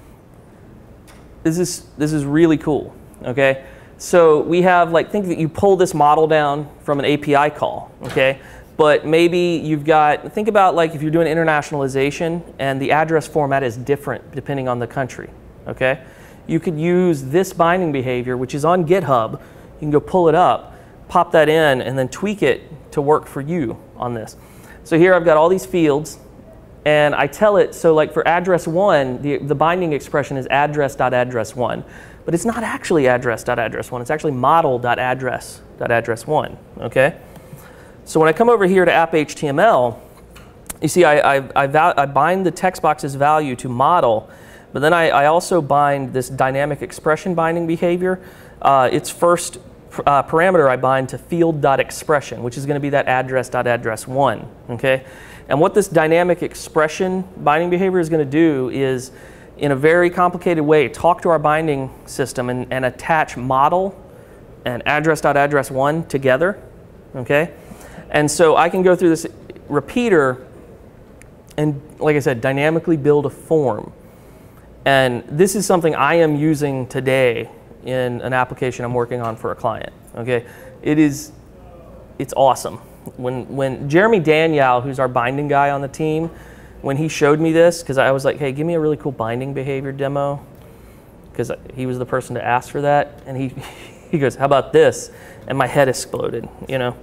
This is really cool, okay? So we have, like, think that you pull this model down from an API call, okay? But maybe you've got, think about like if you're doing internationalization and the address format is different depending on the country, okay? You could use this binding behavior, which is on GitHub. You can go pull it up, pop that in, and then tweak it to work for you on this. So here I've got all these fields, and I tell it, so like for address 1, the binding expression is address.address1, but it's not actually address.address1, it's actually model.address.address1, okay? So when I come over here to app.html, you see I bind the text box's value to model, but then I also bind this dynamic expression binding behavior. Its first parameter I bind to field.expression, which is going to be that address.address1, okay? And what this dynamic expression binding behavior is going to do is, in a very complicated way, talk to our binding system and attach model and address.address1 together, okay? And so I can go through this repeater and, like I said, dynamically build a form. And this is something I am using today in an application I'm working on for a client, okay? It's awesome. When Jeremy Daniel, who's our binding guy on the team, when he showed me this, because I was like, hey, give me a really cool binding behavior demo, because he was the person to ask for that, and he goes, how about this? And my head exploded, you know?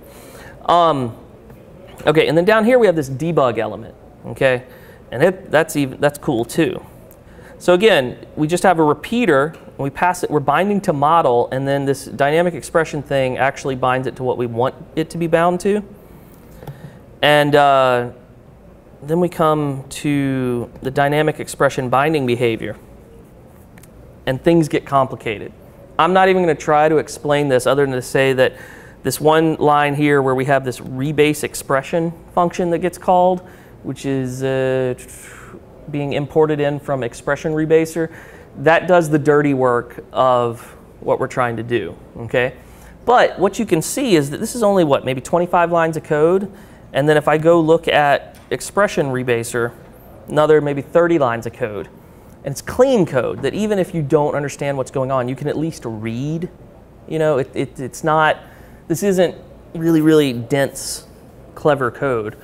Okay, and then down here we have this debug element, okay? And that's cool too. So again, we just have a repeater, and we pass it, we're binding to model, and then this dynamic expression thing actually binds it to what we want it to be bound to. And then we come to the dynamic expression binding behavior, and things get complicated. I'm not even going to try to explain this other than to say that this one line here where we have this rebase expression function that gets called, which is being imported in from expression rebaser, that does the dirty work of what we're trying to do, okay? But what you can see is that this is only, what, maybe 25 lines of code, and then if I go look at expression rebaser, another maybe 30 lines of code. And it's clean code that even if you don't understand what's going on, you can at least read. You know, it's not, this isn't really, really dense, clever code.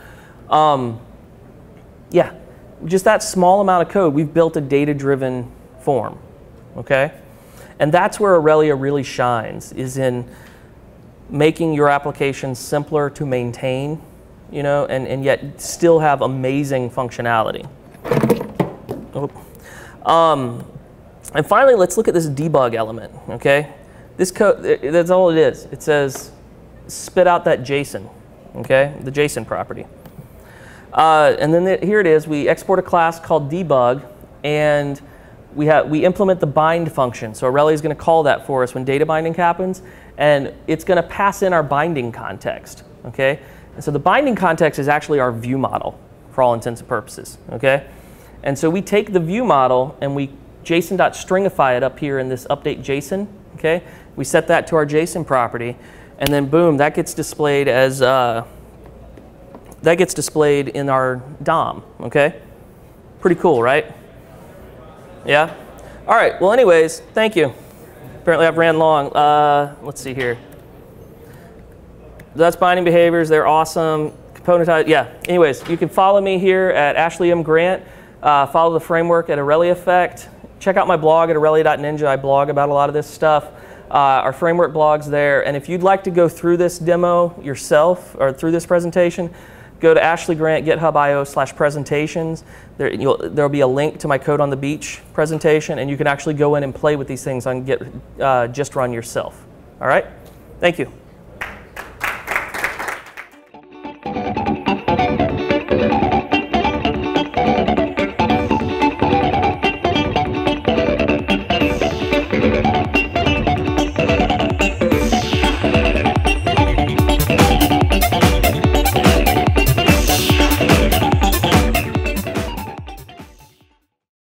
Yeah, just that small amount of code, we've built a data-driven form, okay? And that's where Aurelia really shines, is in making your application simpler to maintain, you know, and yet still have amazing functionality. And finally, let's look at this debug element, okay? This code, that's all it is. It says spit out that JSON, okay? The JSON property. And then here it is. We export a class called debug, and we implement the bind function. So Aurelia is going to call that for us when data binding happens, and it's going to pass in our binding context, okay? And so the binding context is actually our view model for all intents and purposes, okay? And so we take the view model and we JSON.stringify it up here in this update JSON, okay? We set that to our JSON property, and then boom, that gets displayed as in our DOM, okay? Pretty cool, right? Yeah? All right, well anyways, thank you. Apparently I've ran long. Let's see here. That's binding behaviors, they're awesome. Componentize, yeah. Anyways, you can follow me here at Ashley M. Grant. Follow the framework at Aurelia Effect. Check out my blog at aurelia.ninja. I blog about a lot of this stuff. Our framework blog's there. And if you'd like to go through this demo yourself, or through this presentation, go to Ashley Grant, github.io/presentations. There'll be a link to my Code on the Beach presentation, and you can actually go in and play with these things on Just Run yourself. All right? Thank you.